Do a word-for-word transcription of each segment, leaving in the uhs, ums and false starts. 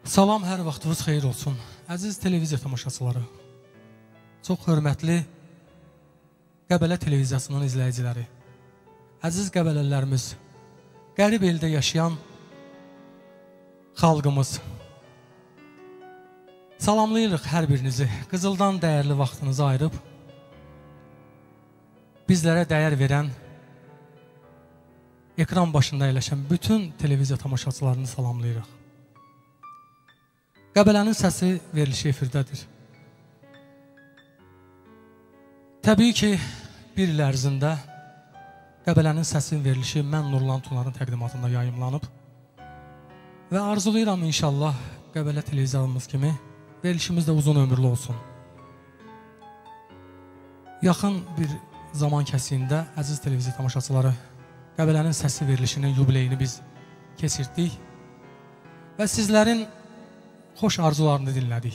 Salam, hər vaxtınız xeyir olsun. Əziz televiziya tamaşaçıları, çox hörmətli Qəbələ televiziyasının izləyiciləri, əziz qəbələlərimiz, qərib eldə yaşayan xalqımız, salamlayırıq hər birinizi. Qızıldan dəyərli vaxtınızı ayırıb, bizlərə dəyər verən, ekran başında əyləşən bütün televiziya tamaşaçılarını salamlayırıq. Qəbələnin səsi verilişi efirdədir. Təbii ki, bir il ərzində Qəbələnin səsin verilişi mən Nurlan Tunarın təqdimatında yayımlanıb və arzulayıram inşallah Qəbələ televiziyamız kimi verilişimiz də uzun ömürlü olsun. Yaxın bir zaman kəsiyində, əziz televiziya tamaşaçıları, Qəbələnin səsi verilişinin yubileyini biz keçirdik və sizlərin xoş arzularını dinlədik.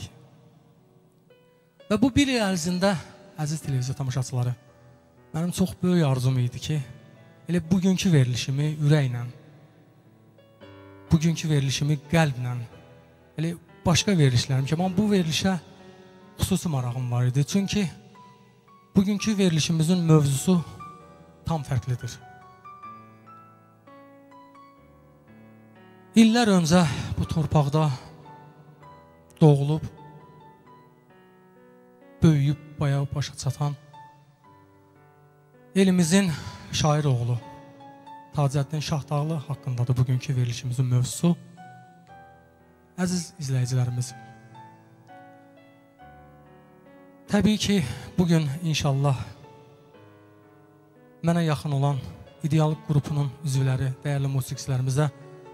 Və bu bir il ərzində, əziz televiziya tamaşaçıları, mənim çox böyük arzum idi ki, elə bugünkü verilişimi ürəklə, bugünkü verilişimi qəlblə, elə başqa verilişlərim ki, amma bu verilişə xüsusi marağım var idi. Çünki bugünkü verilişimizin mövzusu tam fərqlidir. İllər öncə bu torpaqda doğulub, böyüyüb, bayağı başa çatan elimizin şair oğlu Tacəddin Şahdağlı haqqındadır bugünkü verilişimizin mövzusu. Əziz izləyicilərimiz, təbii ki, bugün inşallah mənə yaxın olan İdeal qrupunun üzvləri, dəyərli musiqiçilərimizə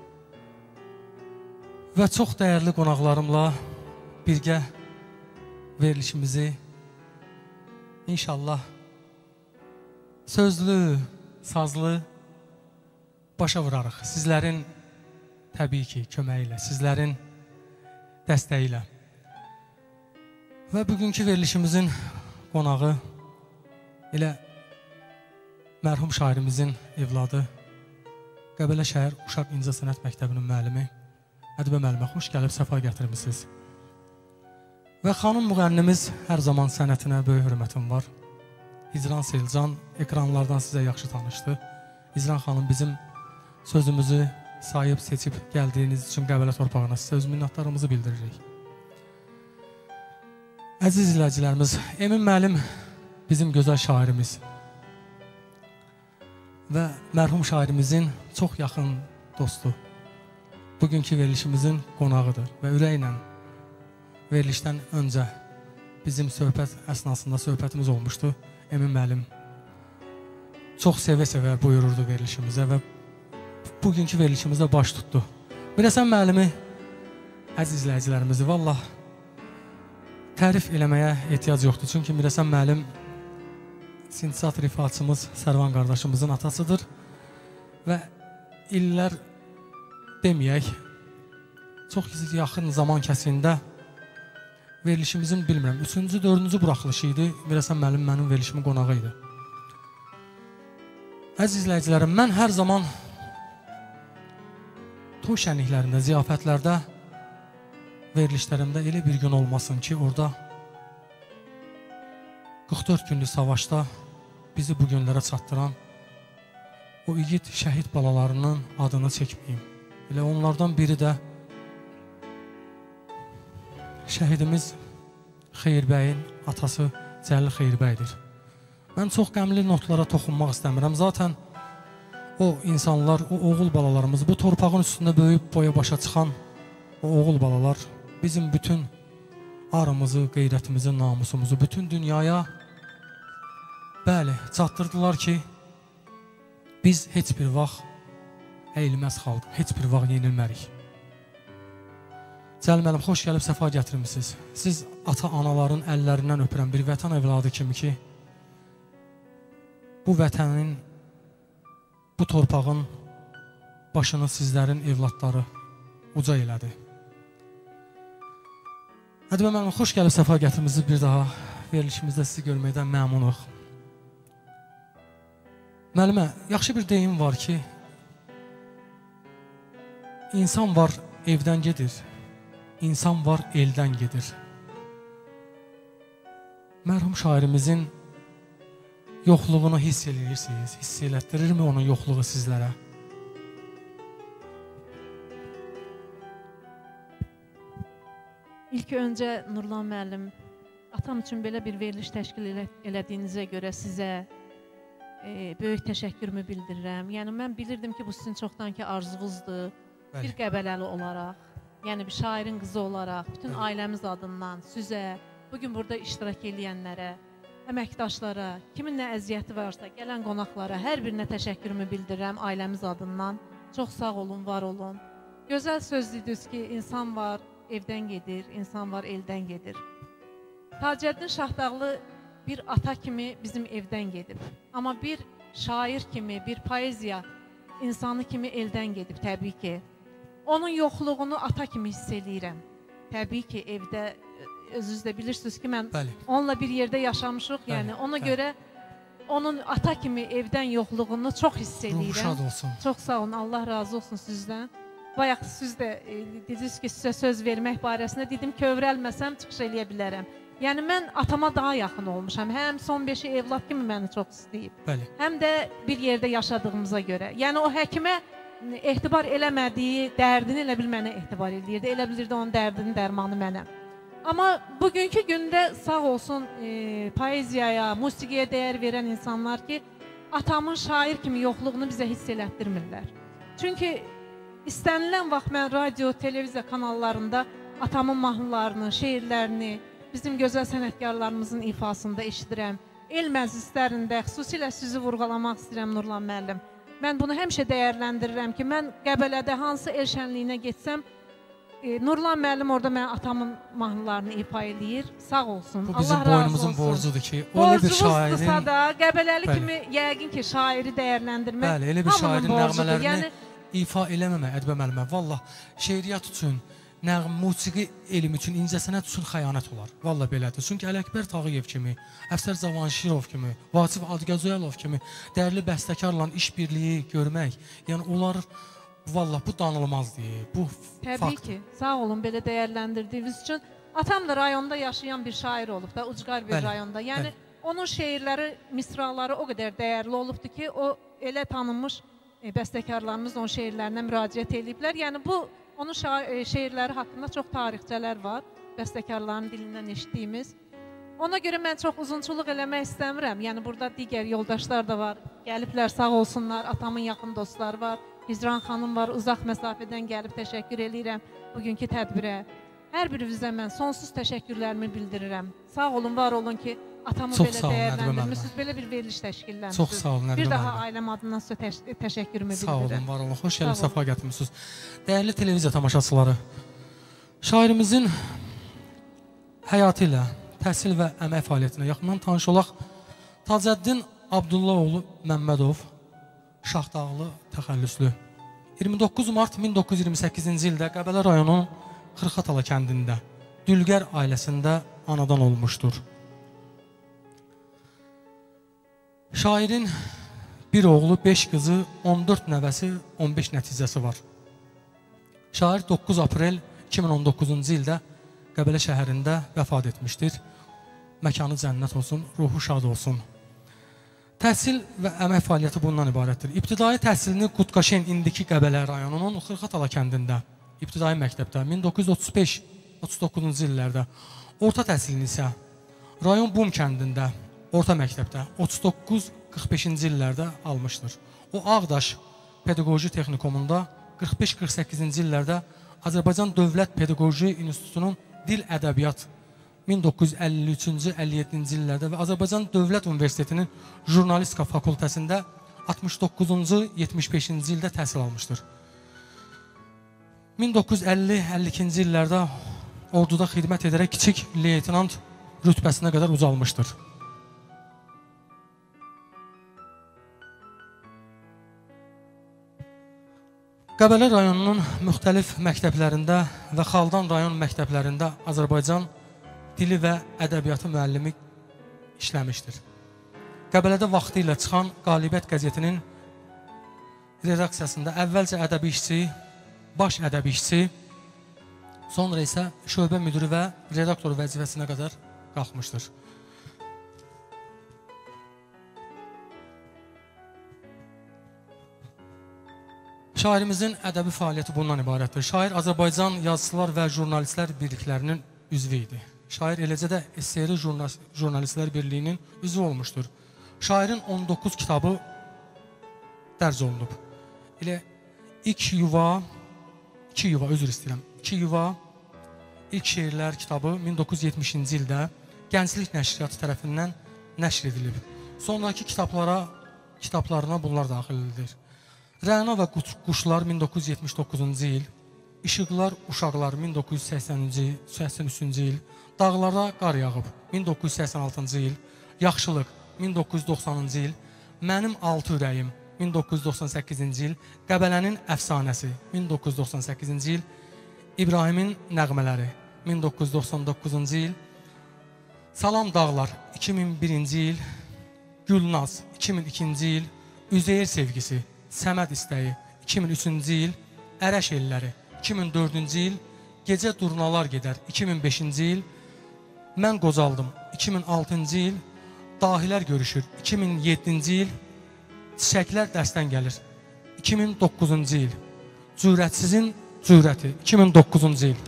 və çox dəyərli qonaqlarımla birgə verilişimizi inşallah sözlü, sazlı başa vurarıq. Sizlərin təbii ki, köməyi ilə, sizlərin dəstəyi ilə. Və bugünkü verilişimizin qonağı elə mərhum şairimizin evladı, Qəbələ şəhər Uşaq İncəsənət Məktəbinin müəllimi Ədibə müəllimə xoş gəlib, səfa gətirmişsiniz. Və xanım müğənnimiz hər zaman sənətinə böyük hörmətim var. Hicran Selcan ekranlardan sizə yaxşı tanışdı. Hicran xanım bizim sözümüzü sayıb, seçib gəldiyiniz üçün Qəbələ torpağına sizə öz minnətdarımızı bildiririk. Əziz izləyicilərimiz, Emin müəllim bizim gözəl şairimiz və mərhum şairimizin çox yaxın dostu. Bugünkü verilişimizin qonağıdır və ürəklə verilişdən öncə bizim söhbət əsnasında söhbətimiz olmuşdu. Emin müəllim çox sevə-sevə buyururdu verilişimizə və bugünkü verilişimizdə baş tutdu. Mirəsən müəllimi, əziz izləyicilərimizi, vallah tərif eləməyə ehtiyac yoxdur. Çünki Mirəsən müəllim sintisat rifatçımız Sərvan qardaşımızın atasıdır və illər deməyək, çox yaxın zaman kəsiyində verilişimizin, bilmirəm, üçüncü, dördüncü buraxılışı idi. Mirəsən müəllim mənim verilişimin qonağı idi. Əziz izləyicilərim, mən hər zaman toy şənliklərində, ziyafətlərdə, verilişlərimdə elə bir gün olmasın ki, orada qırx dörd günlük savaşda bizi bu günlərə çatdıran o igid şəhid balalarının adını çəkməyim. Elə onlardan biri də şəhidimiz Xeyirbəyin atası Cəlil Xeyirbəydir. Mən çox qəmli notlara toxunmaq istəmirəm. Zaten o insanlar, o oğul balalarımız, bu torpağın üstündə böyüyüb boya başa çıxan o oğul balalar bizim bütün arımızı, qeyrətimizi, namusumuzu bütün dünyaya bəli, çatdırdılar ki, biz heç bir vaxt əyilməz xalq, heç bir vaxt yenilmərik. Cəlil müəllim, xoş gəlib, səfa gətirmişsiniz. Siz ata-anaların əllərindən öpürən bir vətən evladı kimi ki, bu vətənin, bu torpağın başını sizlərin evladları uca elədi. Ədibə müəllim, xoş gəlib, səfa gətirmişsiniz. Bir daha verilişimizdə sizi görməkdən məmnunuq. Müəllimə, yaxşı bir deyim var ki, insan var, evdən gedir, insan var eldən gedir. Mərhum şairimizin yoxluğunu hiss edirsiniz. Hiss elətdirirmi onun yoxluğu sizlərə? İlk öncə Nurlan müəllim, atam üçün belə bir veriliş təşkil elədiyinizə görə sizə e, böyük təşəkkürümü bildirirəm. Yəni mən bilirdim ki, bu sizin çoxdankı arzunuzdur. Bəli. Bir Qəbələli olaraq, yəni bir şairin qızı olaraq, bütün Bəli. Ailəmiz adından sizə, bugün burada iştirak edənlərə, əməkdaşlara, kimin nə əziyyəti varsa, gələn qonaqlara, hər birinə təşəkkürümü bildirirəm ailəmiz adından. Çox sağ olun, var olun. Gözəl sözdüdünüz ki, insan var, evdən gedir, insan var, eldən gedir. Tacəddin Şahdağlı bir ata kimi bizim evdən gedib. Amma bir şair kimi, bir poeziya insanı kimi eldən gedib, təbii ki. Onun yoxluğunu ata kimi hiss eləyirəm. Təbii ki, evdə, özünüz də bilirsiniz ki, mən Bəli. Onunla bir yerdə yaşamışıq, Bəli. Yəni ona Bəli. Görə onun ata kimi evdən yoxluğunu çox hiss eləyirəm. Ruhu şad olsun. Çox sağ olun, Allah razı olsun sizdən. Bayaq siz də e, dediniz ki, sizə söz vermək barəsində dedim ki, övrəlməsəm çıxış eləyə bilərəm. Yəni mən atama daha yaxın olmuşam. Həm son beşi evlad kimi məni çox istəyib. Bəli. Həm də bir yerdə yaşadığımıza görə. Yəni o həkimə etibar eləmədiyi dərdini elə bil mənə etibar edirdi. Elə bilirdi onun dərdinin dərmanı mənəm. Amma bugünkü gündə sağ olsun e, poeziyaya, musiqiyə dəyər verən insanlar ki, atamın şair kimi yoxluğunu bizə hiss elətdirmirlər. Çünki İstənilən vaxt mən radio, televiziya kanallarında atamın mahnılarını, şeirlərini, bizim gözəl sənətkarlarımızın ifasında eşidirəm. El məclislərində, xüsusilə sizi vurğalamaq istəyirəm Nurlan müəllim. Mən bunu həmişə dəyərləndirirəm ki, mən Qəbələdə hansı el şənliyinə getsəm, e, Nurlan müəllim orada mən atamın mahnılarını ifa eləyir. Sağ olsun, bu bizim Allah razı boynumuzun olsun. borcudur ki, öyle bir şairin... Borcumuzdursa da, Qəbələli Bəli. kimi yəqin ki, şairi dəyərləndirmək Bəli, elə bir şairin nəğmələrini yəni, ifa eləməmək, ədbə müəllimə, vallah, şeiriyyat üçün, nəğm, musiqi elmi üçün, incəsənət üçün xəyanət olar. Vallah belədir. Çünki Ələkbər Tağıyev kimi, Əfsər Cavanşirov kimi, Vasif Adgəzoyalov kimi dəyərli bəstəkarla işbirliyi görmək, yəni onlar, vallah, bu danılmazdır, bu Təbii fakt. Təbii ki, sağ olun belə dəyərləndirdiyiniz üçün. Atam da rayonda yaşayan bir şair olub da, ucqar bir Bəli. Rayonda. Yəni, Bəli. Onun şeirləri, misraları o qədər dəyərli olubdur ki, o elə tanınmış bəstəkarlarımız onun şeirlərinə müraciət ediblər. Yəni bu, onun şeirləri haqqında çox tarixçələr var, bəstəkarların dilindən eşitdiyimiz. Ona görə mən çox uzunçuluq eləmək istəmirəm. Yəni burada digər yoldaşlar da var, gəliblər, sağ olsunlar, atamın yaxın dostları var, Hicran xanım var, uzaq məsafədən gəlib təşəkkür edirəm bugünkü tədbirə. Hər birinizə mən sonsuz təşəkkürlərimi bildirirəm. Sağ olun, var olun ki, atamı çox belə dəyərləndirmişsiniz, belə bir veriliş təşkilləmişsiniz. Çox sağ olun, bir daha ailəm adından sizə təş təşəkkürümü bildirirəm. Sağ olun, var olun, xoş gəlib, səfa gətirmişsiniz. Dəyərli televiziya tamaşaçıları, şairimizin həyatı ilə, təhsil və əmək fəaliyyətinə yaxından tanış olaq. Tacəddin Abdullaoğlu Məmmədov, Şahdağlı təxəllüslü. iyirmi doqquz mart min doqquz yüz iyirmi səkkizinci ildə Qəbələ rayonunun Xırxatala kəndində, Dülgər ailəsində anadan olmuşdur. Şairin bir oğlu, beş qızı, on dörd nəvəsi, on beş nəticəsi var. Şair doqquz aprel iki min on doqquzuncu ildə Qəbələ şəhərində vəfat etmişdir. Məkanı cənnət olsun, ruhu şad olsun. Təhsil və əmək fəaliyyəti bundan ibarətdir. İbtidai təhsilini Qutqaşen, indiki Qəbələ rayonunun Xırxatala kəndində, İbtidai məktəbdə min doqquz yüz otuz beş otuz doqquzuncu illərdə, orta təhsilini isə rayon Bum kəndində, orta məktəbdə otuz doqquz qırx beşinci illərdə almışdır. O Ağdaş Pedaqoji Texnikumunda qırx beş qırx səkkizinci illərdə Azərbaycan Dövlət Pedaqoji İnstitutunun Dil Ədəbiyyat min doqquz yüz əlli üçüncü əlli yeddinci illərdə və Azərbaycan Dövlət Universitetinin Jurnalistika Fakültəsində altmış doqquzuncu yetmiş beşinci ildə təhsil almışdır. min doqquz yüz əlli əlli ikinci illərdə orduda xidmət edərək kiçik leytenant rütbəsinə qədər ucalmışdır. Qəbələ rayonunun müxtəlif məktəblərində və Xaldan rayon məktəblərində Azərbaycan dili və ədəbiyyatı müəllimi işləmişdir. Qəbələdə vaxtı ilə çıxan Qalibiyyət qəzetinin redaksiyasında əvvəlcə ədəbi işçi, baş ədəbi işçi, Sonra isə şöbə müdürü və redaktor vəzifəsinə qədər qalxmışdır. Şairimizin ədəbi fəaliyyəti bundan ibarətdir. Şair Azərbaycan Yazıçılar və Jurnalistlər Birliklərinin üzvü idi. Şair eləcə də S S R Jurnalistlər Birliyinin üzvü olmuşdur. Şairin on doqquz kitabı dərc olunub. Elə ilk yuva, iki yuva, özür istəyirəm, iki yuva, ilk şeirlər kitabı min doqquz yüz yetmişinci ildə Gənclik Nəşriyyatı tərəfindən nəşr edilib. Sonraki kitablara, kitablarına bunlar daxil edilir. Rəna və Quşlar min doqquz yüz yetmiş doqquzuncu il, İşıqlar, Uşaqlar min doqquz yüz səksən üçüncü il, Dağlara qar yağıb min doqquz yüz səksən altıncı il, Yaxşılıq min doqquz yüz doxsanıncı il, Mənim altı ürəyim min doqquz yüz doxsan səkkizinci il, Qəbələnin əfsanəsi min doqquz yüz doxsan səkkizinci il, İbrahimin nəğmələri min doqquz yüz doxsan doqquzuncu il, Salam Dağlar iki min birinci il, Gülnaz iki min ikinci il, Üzeyir sevgisi, Səməd istəyi iki min üçüncü il, Ərəş elləri iki min dördüncü il, Gecə durnalar gedər iki min beşinci il, Mən qocaldım iki min altıncı il, Dahilər görüşür iki min yeddinci il, Çiçəklər dərsdən gəlir iki min doqquzuncu il, Cürətsizin cürəti iki min doqquzuncu il.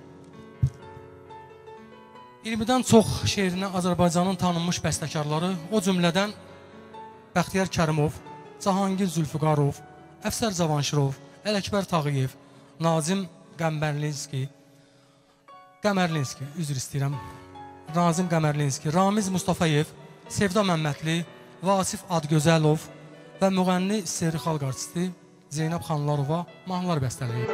iyirmidən çox şeirinə Azərbaycanın tanınmış bəstəkarları, o cümlədən Bəxtiyar Kərimov, Cahangir Zülfüqarov, Əfsər Cavanşirov, Ələkbər Tağıyev, Nazim Qəmbərlinski, Qəmərlinski, üzr istəyirəm, Nazim Qəmərlinski, Ramiz Mustafayev, Sevda Məmmədli, Vasif Adgözəlov və müğənni S S R xalq artisti Zeynəb Xanlarova mahnılar bəstələyib.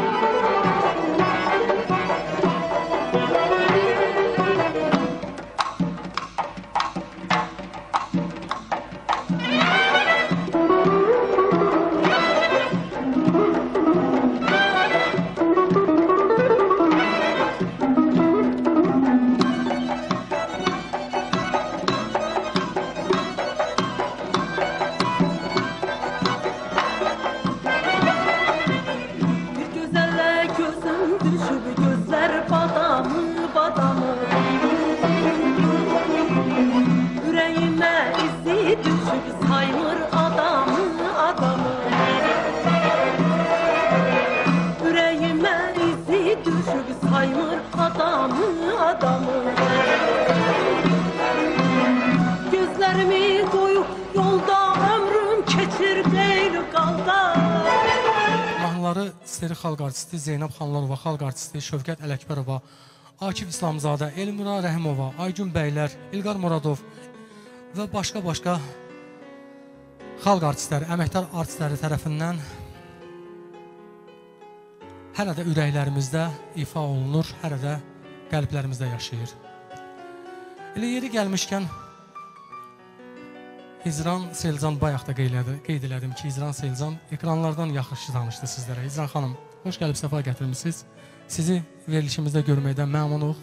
S S R xalq artisti Zeynəb Xanlarova, xalq artisti Şövkət Ələkbərova, Akif İslamzadə, Elmira Rəhimova, Aygün Bəylər, İlqar Muradov və başqa-başqa xalq artistləri, əməkdar artistləri tərəfindən hələ də ürəklərimizdə ifa olunur, hələ də qəlblərimizdə yaşayır. Elə yeri gəlmişkən Hicran Selcan bayaq da qeyd elədim ki, Hicran Selcan ekranlardan yaxşı tanışdı sizlərə. Hicran xanım, xoş gəlib səfa gətirmişsiniz. Sizi verilişimizdə görməkdən məmnunuq.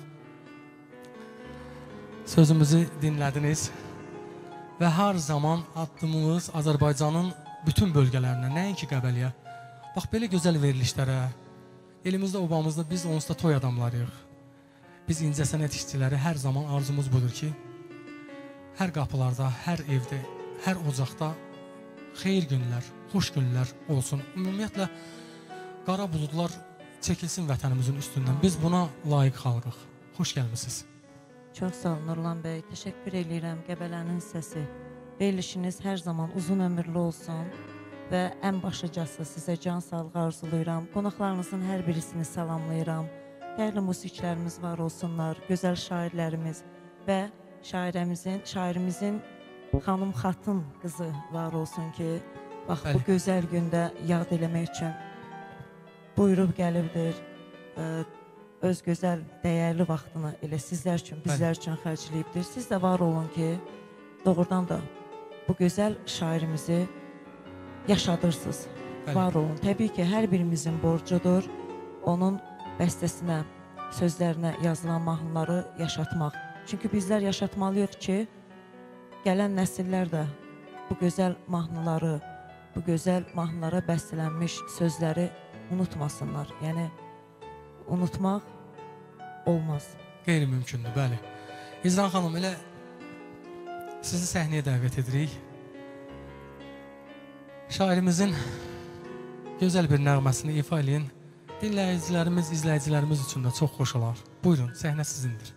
Sözümüzü dinlədiniz və hər zaman addımımız Azərbaycanın bütün bölgələrinə, nəinki Qəbəliyə. Bax, belə gözəl verilişlərə, elimizdə, obamızda biz onsuz da toy adamlarıyıq. Biz incəsənət işçiləri hər zaman arzumuz budur ki, hər qapılarda, hər evdə, hər ocaqda xeyir günlər, xoş günlər olsun. Ümumiyyətlə, qara buludlar çəkilsin vətənimizin üstündən. Biz buna layiq xalqıq. Xoş gəlmişsiniz. Çox sağ olun Nurlan bəy. Təşəkkür edirəm. Qəbələnin səsi. Verilişiniz hər zaman uzun ömürlü olsun və ən başıcası sizə can sağlığı arzulayıram. Qonaqlarınızın hər birisini salamlayıram. Dəyərli musiqilərimiz var olsunlar, gözəl şairlərimiz və şairəmizin, şairimizin xanım Xatın qızı var olsun ki, bax, bu gözəl gündə yad eləmək üçün buyurub gəlibdir, öz gözəl, dəyərli vaxtını elə sizlər üçün, bizlər üçün xərcləyibdir. Siz də var olun ki, doğrudan da bu gözəl şairimizi yaşadırsınız, var olun. Təbii ki, hər birimizin borcudur, onun bəstəsinə, sözlərinə yazılan mahnıları yaşatmaq. Çünki bizlər yaşatmalıyıq ki, gələn nəsillər də bu gözəl mahnıları, bu gözəl mahnılara bəstələnmiş sözləri unutmasınlar. Yəni, unutmaq olmaz. Qeyri-mümkündür, bəli. İzran xanım, elə sizi səhnəyə dəvət edirik. Şairimizin gözəl bir nəğməsini ifa eləyin. Dinləyicilərimiz, izləyicilərimiz üçün də çox xoş olar. Buyurun, səhnə sizindir.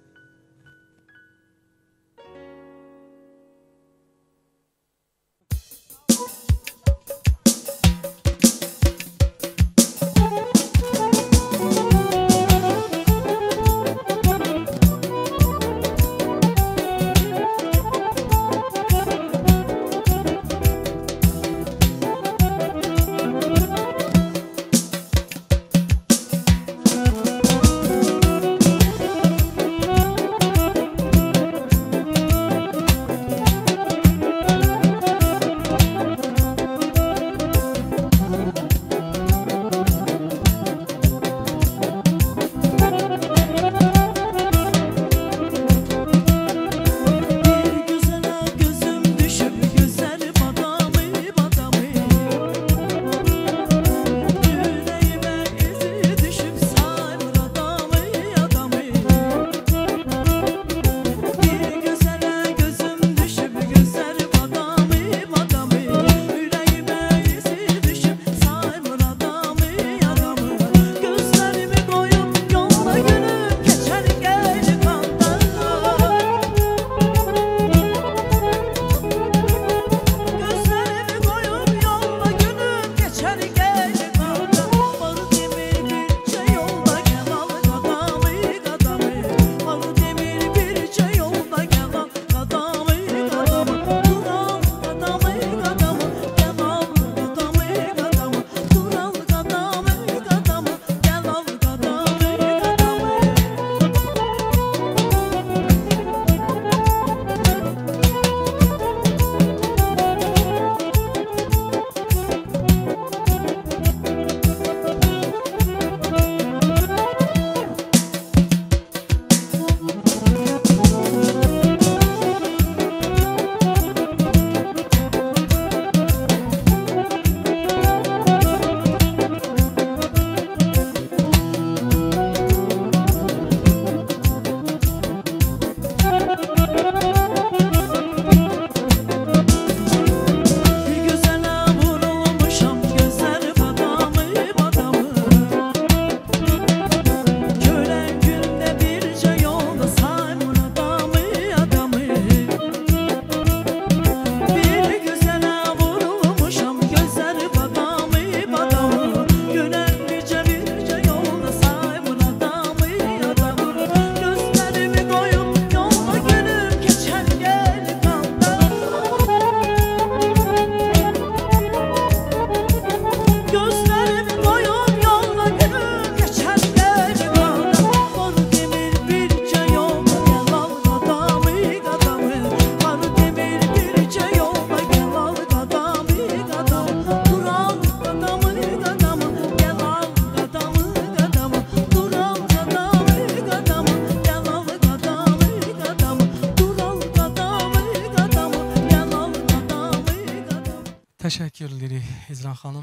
Təşəkkür edirik İzran xanım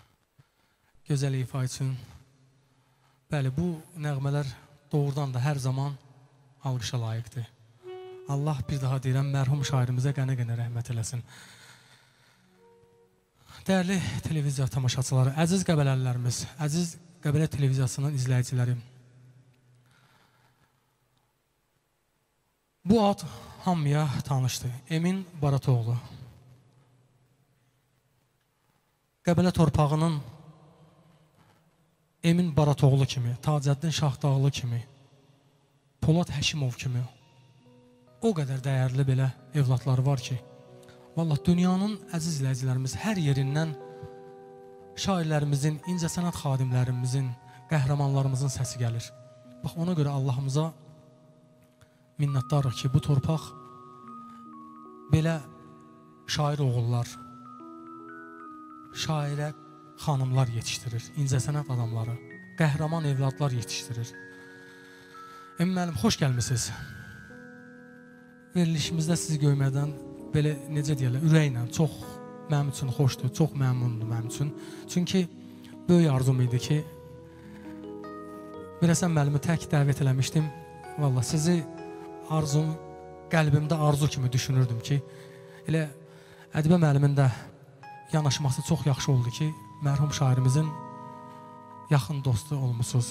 gözəl ifa üçün. Bəli, bu nəğmələr doğrudan da hər zaman alqışa layiqdir. Allah bir daha deyirəm, mərhum şairimizə qənə-qənə rəhmət eləsin. Dəyərli televiziya tamaşaçıları, əziz qəbələlilərimiz, əziz Qəbələ televiziyasının izləyiciləri. Bu ad hamıya tanışdır. Emin Baratoğlu. Qəbələ torpağının Emin Baratoğlu kimi, Tacəddin Şahdağlı kimi, Polad Həşimov kimi o qədər dəyərli belə evlatları var ki, vallahi dünyanın əziz izləyicilərimiz hər yerindən şairlərimizin, incəsənət xadimlərimizin, qəhrəmanlarımızın səsi gəlir. Bax, ona görə Allahımıza minnətdarıq ki, bu torpaq belə şair oğullar, şairə xanımlar yetişdirir, incəsənət adamları, qəhrəman evladlar yetişdirir. Emin müəllim, xoş gəlmisiniz. Verilişimizdə sizi görməkdən belə, necə deyərlər, ürəklə, çox mənim üçün xoşdur, çox məmnundur mənim üçün. Çünki böyük arzum idi ki, Birəsən müəllimi tək dəvət eləmişdim. Valla sizi arzum, qəlbimdə arzu kimi düşünürdüm ki, elə Ədibə müəllimin də yanaşması çox yaxşı oldu ki, mərhum şairimizin yaxın dostu olmuşsunuz.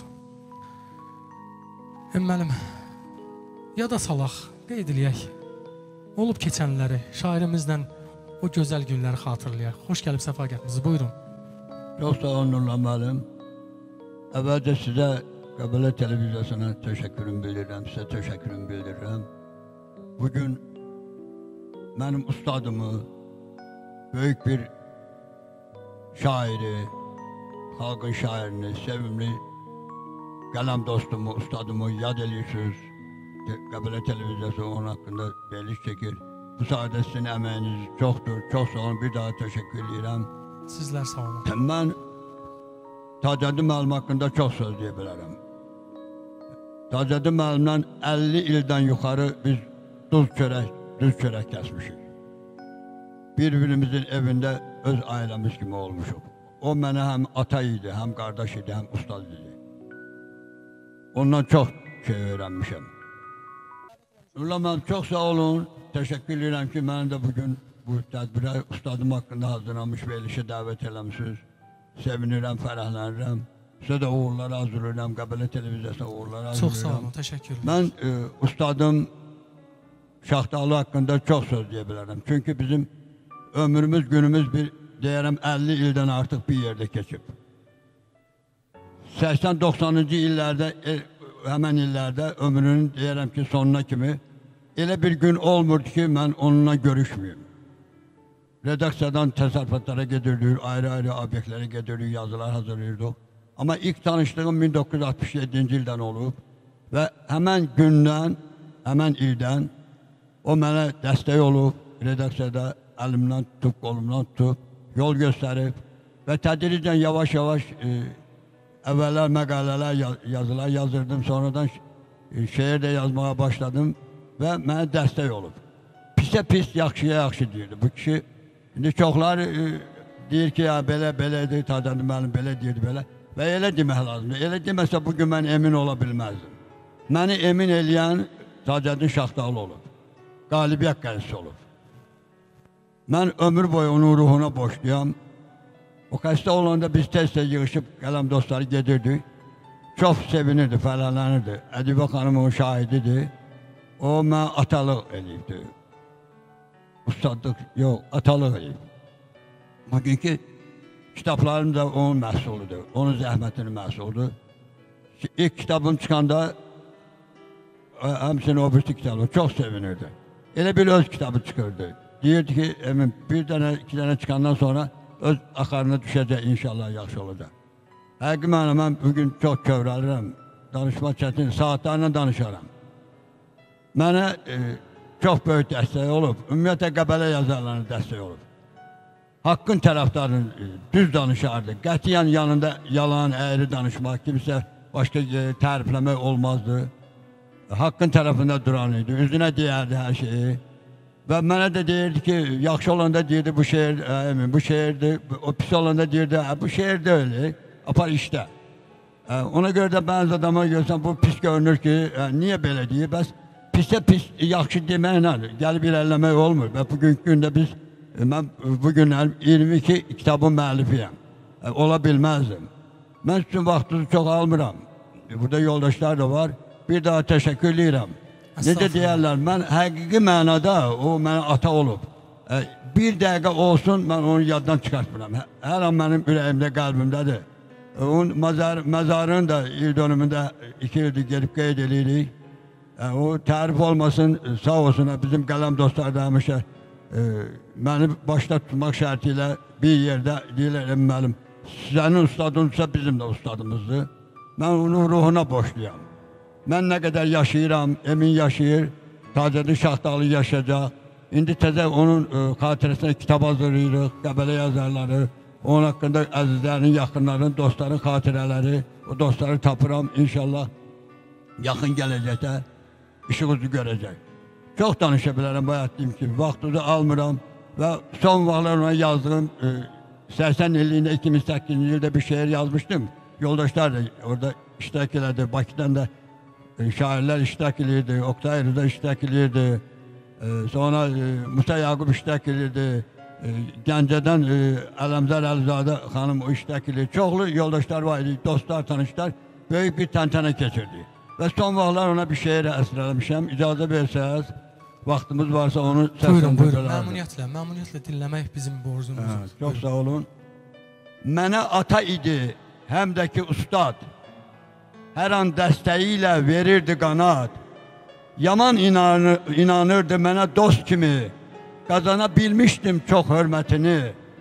Müəllim, yada salaq, qeyd eləyək. Olub keçənləri, şairimizlə o gözəl günləri xatırlayaq. Xoş gəlib səfa gətirmisiniz. Buyurun. Çox sağ olun Nurlan müəllim. Əvvəlcə sizə Qəbələ televiziyasına təşəkkürüm bildirirəm, sizə təşəkkürüm bildirirəm. Bugün mənim ustadımı, böyük bir şairi, xalqın şairini, sevimli qələm dostumu, ustadımı yad edirsiniz. Qəbələ televiziyası onun haqqında veriliş çəkir. Bu sayədə sizin əməyiniz çoxdur, çox sağ olun, bir daha təşəkkür edirəm. Sizlər sağ olun. Mən Tacəddin müəllim haqqında çox söz deyə bilərəm. Tacəddin müəllimdən əlli ildən yuxarı biz duz çörək, düz çörək kəsmişik. Bir-birimizin evində öz ailəmiz kimi olmuşuq. O mənə həm ata idi, həm qardaş idi, həm ustad idi. Ondan çox şey öyrənmişəm. Nurlan müəllim, çox sağ olun. Təşəkkür edirəm ki, məni də bugün bu tədbirə ustadım haqqında hazırlanmış verilişə dəvət eləmişsiniz. Sevinirəm, fərəhlənirəm. Sizə də uğurlar arzulayıram, Qəbələ televiziyasına uğurlar arzulayıram. Çox sağ olun, təşəkkür edirəm. Mən e, ustadım Şaxtalı haqqında çox söz deyə bilərəm. Çünki bizim ömrümüz, günümüz bir, deyərəm, əlli ildən artıq bir yerdə keçib. səksən doxsanıncı illərdə, e, həmən illərdə ömrünün deyərəm ki, sonuna kimi elə bir gün olmurdu ki, mən onunla görüşməyim. Redaksiyadan təsərrüfatlara gedirdik, ayrı-ayrı obyektlərə gedirdik, yazılar hazırlayırdıq. Amma ilk tanışdığım min doqquz yüz altmış yeddinci ildən olub və həmən gündən, həmən ildən o mənə dəstək olub, redaksiyada əlimdən tutub, qolumdan tutub, yol göstərib və tədricən yavaş-yavaş e, əvvəllər məqalələr, yazılar yazırdım, sonradan e, şeir də yazmağa başladım və mənə dəstək olub. Pisə pis, yaxşıya yaxşı deyirdi. Bu kişi, indi çoxları e, deyir ki, ya belə, belədir, Tacəddin müəllim belə deyirdi, belə. Və elə demək lazımdır. Elə deməsə bugün mən emin ola bilməzdim. Məni emin eləyən Tacəddin Şaxtalı olub. Qalibiyyət qəlisi olub. Mən ömür boyu onun ruhuna borçluyam. O xəstə olanda biz tez-tez yığışıb qələm dostları gedirdik. Çox sevinirdi, fərəhlənirdi. Ədibə xanım onun şahididir. O mənə atalıq eləyibdi. Ustadlıq, yox, atalıq eləyib. Bugünkü kitablarım da onun məhsuludur, onun zəhmətinin məhsuludur. İlk kitabım çıxanda, həmçinin o birisi kitabı çox sevinirdi. Elə bir öz kitabı çıxırdı. Deyirdi ki, emin, bir dənə, iki dənə çıxandan sonra öz axarına düşəcək, inşallah yaxşı olacaq. Həqiqi mənə, mən bugün çox kövrəlirəm, danışmaq çətin, saatlarla danışaram. Mənə e, çox böyük dəstək olub, ümumiyyətlə Qəbələ yazarlarına dəstək olub. Haqqın tərəfdarını e, düz danışardı, qətiyyən yanında yalan, əyri danışmaq, kimsə başqa e, tərifləmək olmazdı. Haqqın tərəfində duran idi, üzünə deyərdi hər şeyi. Və mənə də deyirdi ki, yaxşı olanda deyirdi bu şeir, ə, bu şeirdir, o pis olanda deyirdi, bu şeir deyil, apar işdə. Ə, ona görə də bəzi adama görsən, bu pis görünür ki, ə, niyə belə deyir, bəs pisə pis, yaxşı demək nədir, gəlib irəliləmək olmur. Və bugünkü gündə biz, mən bugün iyirmi iki kitabın müəllifiyəm, ə, ola bilməzdim. Mən sizin vaxtınızı çox almıram, burada yoldaşlar da var, bir daha təşəkkür edirəm. Necə deyərlər, mən həqiqi mənada o mənə ata olub. E, bir dəqiqə olsun, mən onu yaddan çıxartmıram. Hər an mənim ürəyimdə, qəlbimdədir. E, onun məzar, məzarını da il dönümündə iki ildir gelib qeyd edirik. E, o tərif olmasın, sağ olsun, bizim qələm dostlar da həmişə e, məni başda tutmaq şərti ilə bir yerdə deyirlər, müəllim, sənin ustadınsa bizim də ustadımızdır. Mən onun ruhuna borçluyam. Mən nə qədər yaşayıram, Emin yaşayır, Tacəddin Şaxtalı yaşayacaq. İndi təzə onun e, xatirəsinə kitab hazırlayırıq, Qəbələ yazarları, onun haqqında əzizlərin, yaxınların, dostların xatirələri, o dostları tapıram, inşallah yaxın gələcəkdə işığınızı görəcək. Çox danışa bilərəm, bayaq deyim ki, vaxtınızı almıram və son vaxtlar ona yazdığım e, səksən illiyində iki min səkkizinci ildə bir şeir yazmışdım. Yoldaşlar da orada iştirak elədi. Bakıdan da e, şairlər iştirak edirdi. Oktay Rıza iştirak edirdi. E, sonra e, Musa Yaqub iştirak edirdi. E, Gəncədən e, Ələmzar Əlizadə xanım o iştirak edirdi. Çoxlu yoldaşlar var idi, dostlar, tanışlar. Böyük bir təntənə keçirdi. Və son vaxtlar ona bir şeir əsr eləmişəm. İcazə versəz, vaxtımız varsa onu Buyurun, buyurun. səsləndirə Məmnuniyyətlə, məmnuniyyətlə dinləmək bizim borcumuzdur. Çox sağ olun. Mənə ata idi, həm də ki ustad. Hər an dəstəyi ilə verirdi qanad. Yaman inanır, inanırdı mənə dost kimi. Qazana bilmişdim çox hörmətini.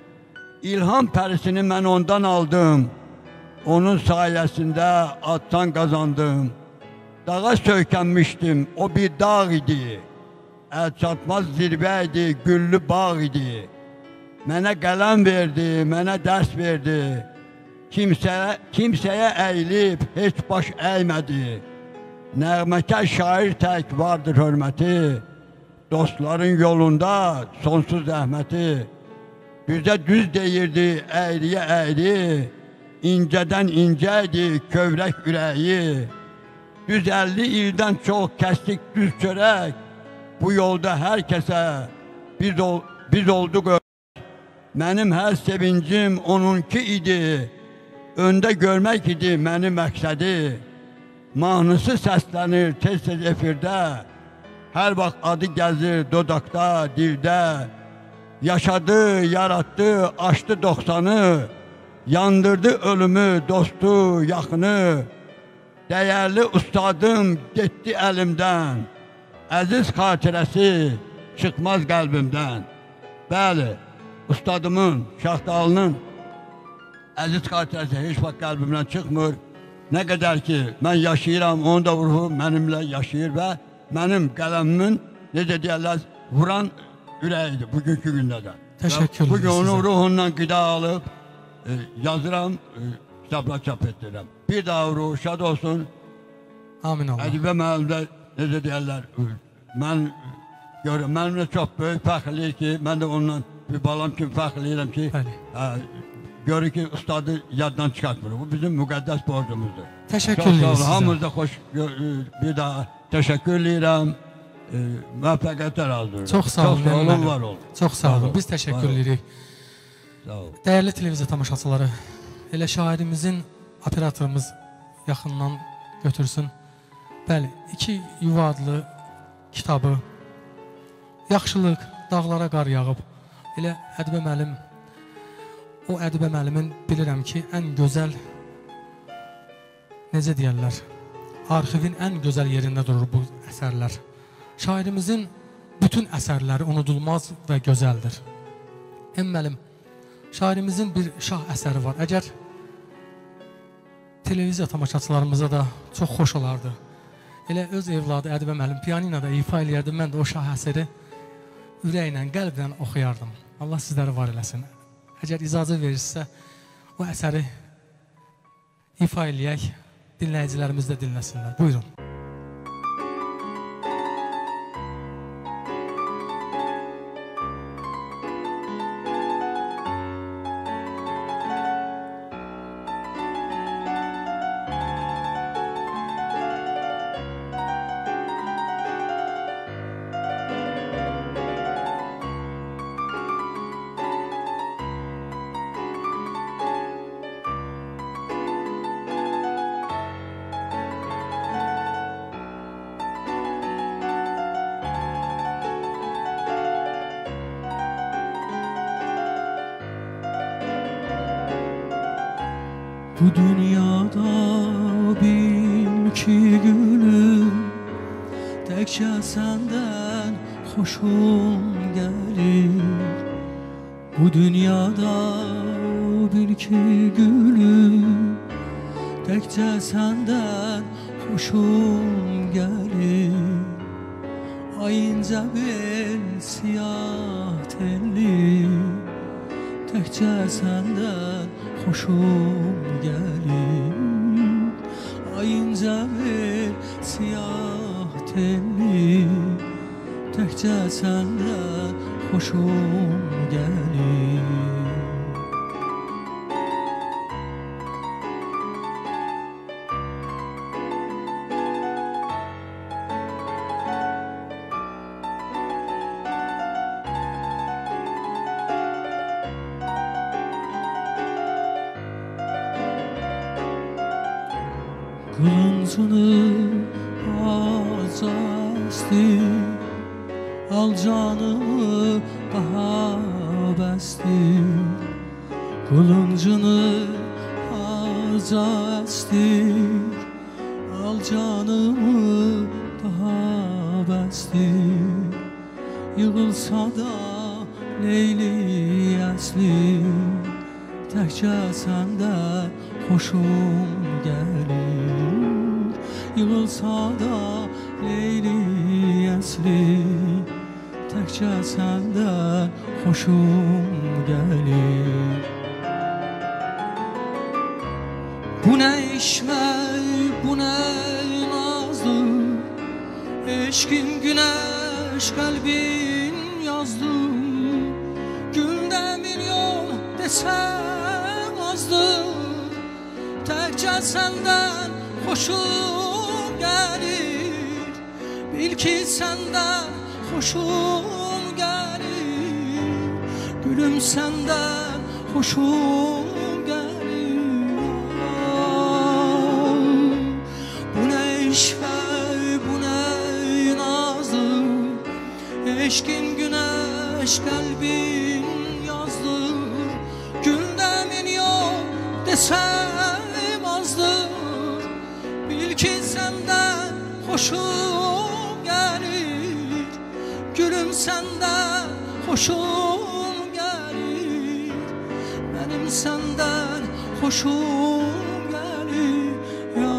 İlham pərisini mən ondan aldım. Onun sayəsində addan qazandım. Dağa söykənmişdim, o bir dağ idi. Əl çatmaz zirvə idi, güllü bağ idi. Mənə qələm verdi, mənə dərs verdi. Kimsəyə, kimsəyə əyilib, heç baş əymədi. Nəğməkar şair tək vardır hörməti. Dostların yolunda sonsuz zəhməti. Düzə düz deyirdi, əyriyə əyri. İncədən incə idi, kövrək ürəyi. Düz əlli ildən çox kəsdik düz çörək. Bu yolda hər kəsə biz, ol, biz olduq örək. Mənim hər sevincim onunki idi. Öndə görmək idi mənim məqsədi. Mahnısı səslənir tez-tez efirdə. Hər vaxt adı gəzir dodaqda, dildə. Yaşadı, yaratdı, aşdı doxsanı. Yandırdı ölümü, dostu, yaxını. Dəyərli ustadım getdi əlimdən. Əziz xatirəsi çıxmaz qəlbimdən. Bəli, ustadımın, Şahdalının əziz xatirəsi heç vaxt qəlbimdən çıxmır. Nə qədər ki, mən yaşayıram, onun da ruhu mənimlə yaşayır və mənim qələmimin, necə deyərlər, vuran ürəyidir bugünkü gündə də. Təşəkkür Bugün sizə. onun ruhundan qida alıb, e, yazıram, e, kitabla çap etdirirəm. Bir daha ruhu şad olsun. Amin Allah. Ədibə müəllimdə necə deyərlər, mən görürəm, mənimlə çox böyük fəxrliyir ki, mən də ondan bir balam kimi fəxrliyirəm ki, ə, görür ki, ustadı yaddan çıxartmır. Bu bizim müqəddəs borcumuzdur. Təşəkkür Çox sağ edirəm olun, sizə. hamınızda xoş, bir daha təşəkkür edirəm, müvəffəqiyyətlər arzulayıram. Çox sağ olun, Çox sağ olun, mənim. var olun. Çox sağ olun, biz təşəkkür edirik. Sağ olun. Dəyərli televiziya tamaşaçıları, elə şairimizin operatorumuz yaxından götürsün. Bəli, iki yuva adlı kitabı, Yaxşılıq, Dağlara qar yağıb. Elə Ədibə müəllim, o Ədibə müəllimin bilirəm ki, ən gözəl, necə deyərlər, arxivin ən gözəl yerində durur bu əsərlər. Şairimizin bütün əsərləri unudulmaz və gözəldir. Əm müəllim, şairimizin bir şah əsəri var. Əgər televiziya tamaşaçılarımıza da çox xoş olardı. Elə öz evladı Ədibə müəllim pianinoda ifa eləyərdi, mən də o şah əsəri ürəklə, qəlblə oxuyardım. Allah sizləri var eləsin. Əgər icazə verirsə, o əsəri ifa eləyək, dinləyicilərimiz də dinləsinlər. Buyurun. Bu dünyada bil ki gülüm, təkcə səndən xoşum gəlir. Bu dünyada bil ki gülüm, təkcə səndən xoşum gəlir. Ay incə bel siyah telli, təkcə səndən xoşum gəlir. Ay incə bel siyah telli, təkcə səndən xoşum gəlir. Qılıncını acəsdi, al canımı daha bəsdi. Qılıncını acəsdi, al canımı daha bəsdi. Yığılsa da Leyli əsli, təkcə səndən xoşum gəlir. Yığılsa da Leyli əsli, təkcə səndən xoşum gəlir. Bu nə işmək, bu nə nazlı, eşkin güneş kalbin yazdı. Günde milyon desem azdır, təkcə səndən xoşum gəlir. Bil ki səndən xoşum gəlir, gülüm səndən xoşum gəlir. Bu nə işvər, bu nə nazlı, eşkin güneş kalbin yazdı. Günde milyon desem azdır, bil ki səndən xoşum gəlir. Gülüm səndən xoşum gəlir, mənim səndən xoşum gəlir. Ya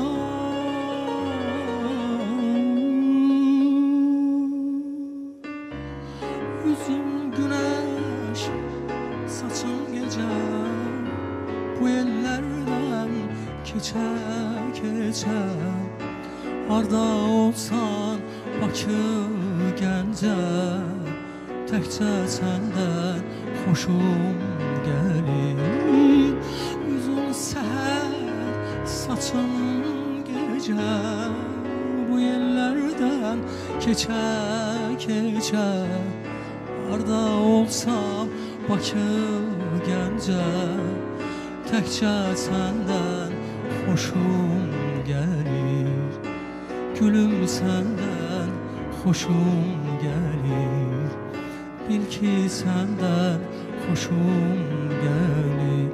yüzüm güneş, saçım gece, bu ellerden keçe keçe. Harda olsan Bakı Gəncə, təkcə səndən xoşum gəlir. Üzün səhər, saçın gecə, bu yerlərdən keçə keçə. Harda olsam Bakı Gəncə, təkcə səndən xoşum gəlir. Gülüm səndən xoşum gəlir, bil ki səndən xoşum gəlir.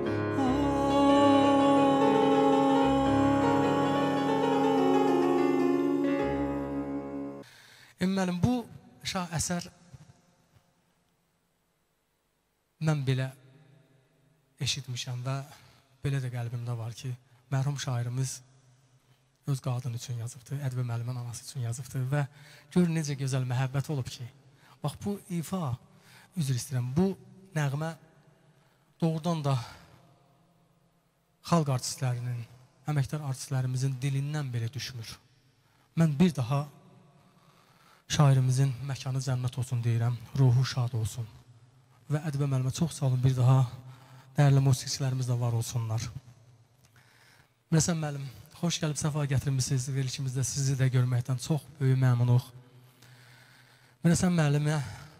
Ümməlim, bu şah əsər mən belə eşitmişəm və belə də qəlbimdə var ki, mərhum şairimiz öz qadın üçün yazıbdır, Ədvə müəllimin anası üçün yazıbdır və gör necə gözəl məhəbbət olub ki, bax bu ifa, üzr istəyirəm, bu nəğmə doğrudan da xalq artistlərinin, əməkdar artistlərimizin dilindən belə düşmür. Mən bir daha şairimizin məkanı cənnət olsun deyirəm, ruhu şad olsun və Ədvə müəllimə çox sağ olun, bir daha dəyərli musiqiçilərimiz də var olsunlar. Mirəsən müəllim, xoş gəlib, səfa gətirmişsiniz. Verilişimizdə sizi də görməkdən çox böyük məmnunuq. Mirəsən müəllimə,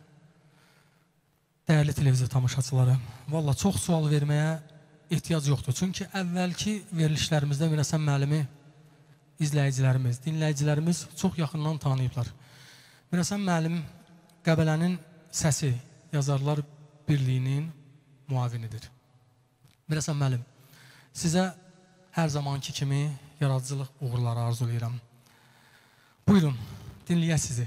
dəyərli televiziya tamaşaçıları, valla çox sual verməyə ehtiyac yoxdur. Çünki əvvəlki verilişlərimizdə Mirəsən müəllimi izləyicilərimiz, dinləyicilərimiz çox yaxından tanıyıblar. Mirəsən müəllim Qəbələnin Səsi Yazarlar Birliyinin muavinidir. Mirəsən müəllim, sizə hər zamanki kimi yaradıcılıq uğurları arzulayıram. Buyurun, dinləyək sizi.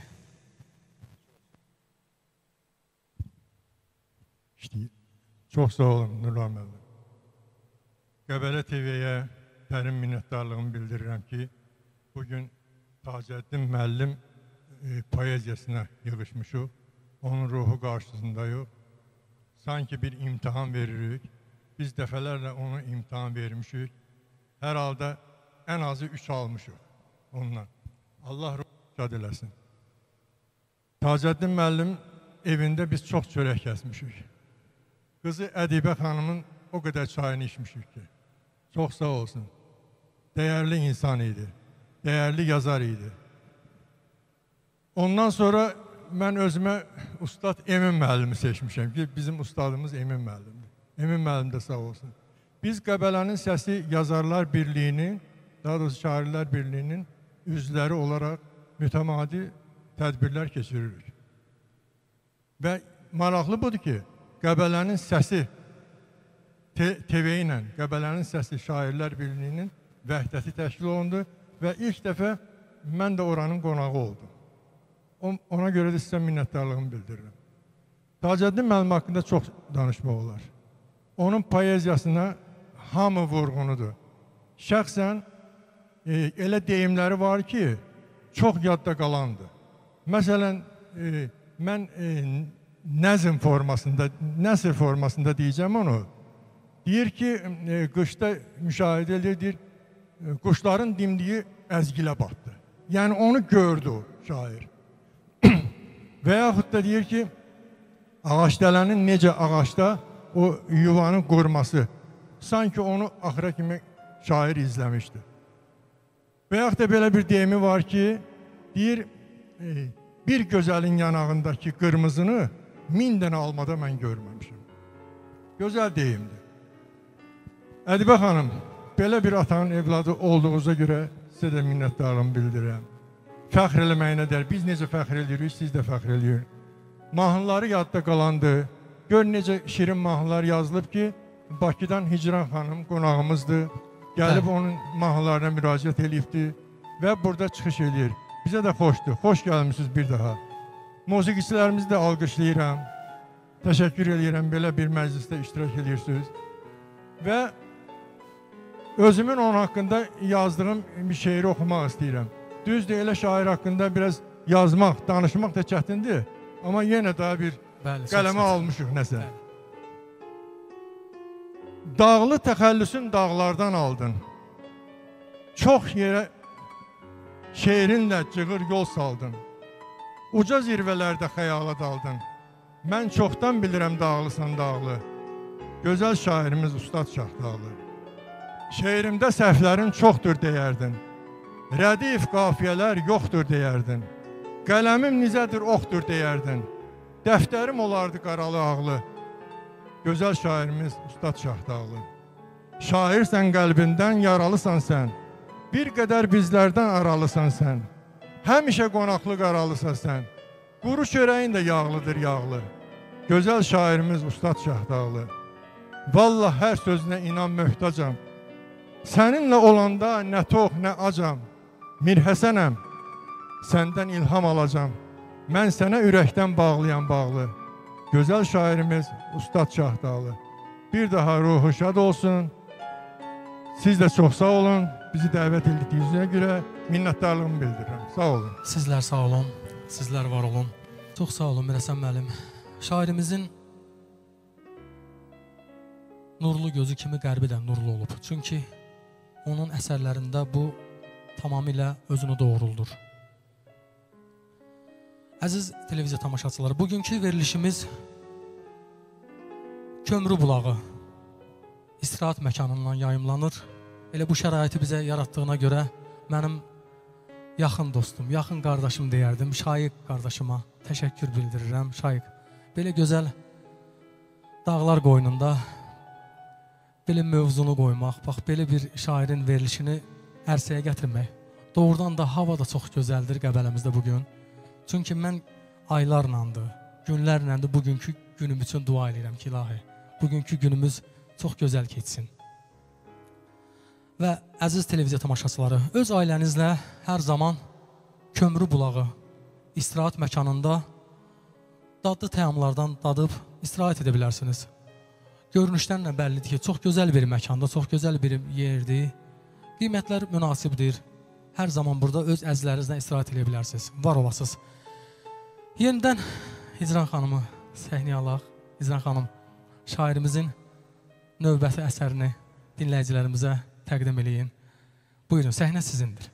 İşte, çox sağ olun Nurlan müəllim. Qəbələ T V-yə dərin minnətdarlığımı bildirirəm ki, bugün Tacəddin müəllim e, poeziyasına yığışmışıq. Onun ruhu qarşısındayıq. Sanki bir imtihan veririk. Biz dəfələrlə onu imtihan vermişik. Hər halda ən azı üç almışıq ondan. Allah ruhu şad eləsin. Tacəddin müəllim evində biz çox çörək kəsmişik. Qızı Ədibə xanımın o qədər çayını içmişik ki. Çox sağ olsun. Dəyərli insan idi. Dəyərli yazar idi. Ondan sonra mən özümə Ustad Emin müəllimi seçmişəm ki, bizim ustadımız Emin müəllimdir. Emin müəllim də sağ olsun. Biz Qəbələnin Səsi Yazarlar Birliyinin daha doğrusu Şairlər Birliyinin üzvləri olaraq mütəmadi tədbirlər keçiririk. Və maraqlı budur ki, Qəbələnin Səsi T V ilə Qəbələnin Səsi Şairlər Birliyinin vəhdəti təşkil olundu və ilk dəfə mən də oranın qonağı oldum. Ona görə də sizə minnətdarlığımı bildirirəm. Tacəddin müəllim haqqında çox danışmaq olar. Onun poeziyasına hamı vurğunudur. Şəxsən e, elə deyimləri var ki, çox yadda qalandır. Məsələn, e, mən e, nəzm formasında, nəsr formasında deyəcəm onu. Deyir ki, e, qışda müşahidə edir, deyir, e, quşların dimdiyi əzgilə batdı. Yəni onu gördü o şair. Və yaxud da deyir ki, ağaçdələnin necə ağaçda o yuvanın qurması, sanki onu axıra kimi şair izləmişdi. Və yaxud da belə bir deyimi var ki, deyir, e, bir gözəlin yanağındakı qırmızını min dənə almada mən görməmişim. Gözəl deyimdir. Ədibə xanım, belə bir atanın evladı olduğunuza görə sizə də minnətdarlığımı bildirirəm. Fəxr eləməyinə dəyər. Biz necə fəxr edirik, siz də fəxr edirik. Mahnıları yadda qalandı. Gör necə şirin mahnılar yazılıb ki, Bakıdan Hicran xanım qonağımızdır. Gəlib onun mahnılarına müraciət edibdir və burada çıxış edir. Bizə də xoşdur. Xoş gəlmişsiniz bir daha. Musiqiçilərimizi də alqışlayıram. Təşəkkür edirəm, belə bir məclisdə iştirak edirsiniz. Və özümün onun haqqında yazdığım bir şeiri oxumaq istəyirəm. Düzdür, elə şair haqqında biraz yazmaq, danışmaq da çətindir. Amma yenə daha bir Bəli, qələmə almışıq nəsə. Bəli. Dağlı təxəllüsün dağlardan aldın. Çox yerə şeirinlə cığır yol saldın. Uca zirvələrdə xəyala daldın. Mən çoxdan bilirəm dağlısan dağlı. Gözəl şairimiz Ustad Şahdağlı. Şeirimdə səhvlərin çoxdur deyərdin. Rədif qafiyələr yoxdur deyərdin. Qələmim nizədir oxdur deyərdin. Dəftərim olardı qaralı ağlı. Gözəl şairimiz Ustad Şahdağlı. Şairsən qəlbindən, yaralısan sən. Bir qədər bizlərdən aralısan sən. Həmişə qonaqlı qaralısan sən. Quru çörəyin də yağlıdır yağlı. Gözəl şairimiz Ustad Şahdağlı. Vallah hər sözünə inan möhtacam. Səninlə olanda nə tox, nə acam. Mir Həsənəm, səndən ilham alacam. Mən sənə ürəkdən bağlayan bağlı. Gözəl şairimiz Ustad Şahdağlı. Bir daha ruhu şad olsun. Siz də çox sağ olun. Bizi dəvət etdiyinizə görə minnətdarlığımı bildirirəm. Sağ olun. Sizlər sağ olun. Sizlər var olun. Çox sağ olun Mirəsən müəllim. Şairimizin nurlu gözü kimi qəlbi də nurlu olub. Çünki onun əsərlərində bu tamamilə özünü doğruldur. Əziz televiziya tamaşaçıları, bugünkü verilişimiz Kömrü Bulağı istirahət məkanından yayımlanır. Elə bu şəraiti bizə yaratdığına görə mənim yaxın dostum, yaxın qardaşım deyərdim, Şaiq qardaşıma təşəkkür bildirirəm. Şaiq, belə gözəl dağlar qoynunda belə mövzunu qoymaq, bax, belə bir şairin verilişini ərsəyə gətirmək. Doğrudan da hava da çox gözəldir Qəbələmizdə bugün. Çünki mən aylarlandı, günlərləndir bugünkü günüm üçün dua edirəm ki, ilahi, bugünkü günümüz çox gözəl keçsin. Və əziz televiziya tamaşaçıları, öz ailənizlə hər zaman Kömrü Bulağı istirahət məkanında dadlı təamlardan dadıb istirahət edə bilərsiniz. Görünüşdən də bəllidir ki, çox gözəl bir məkanda, çox gözəl bir yerdir. Qiymətlər münasibdir. Hər zaman burada öz əzizlərinizlə istirahət edə bilərsiniz. Var olasınız. Yenidən Hicran xanımı səhnəyə alaq. Hicran xanım, şairimizin növbəti əsərini dinləyicilərimizə təqdim eləyin. Buyurun, səhnə sizindir.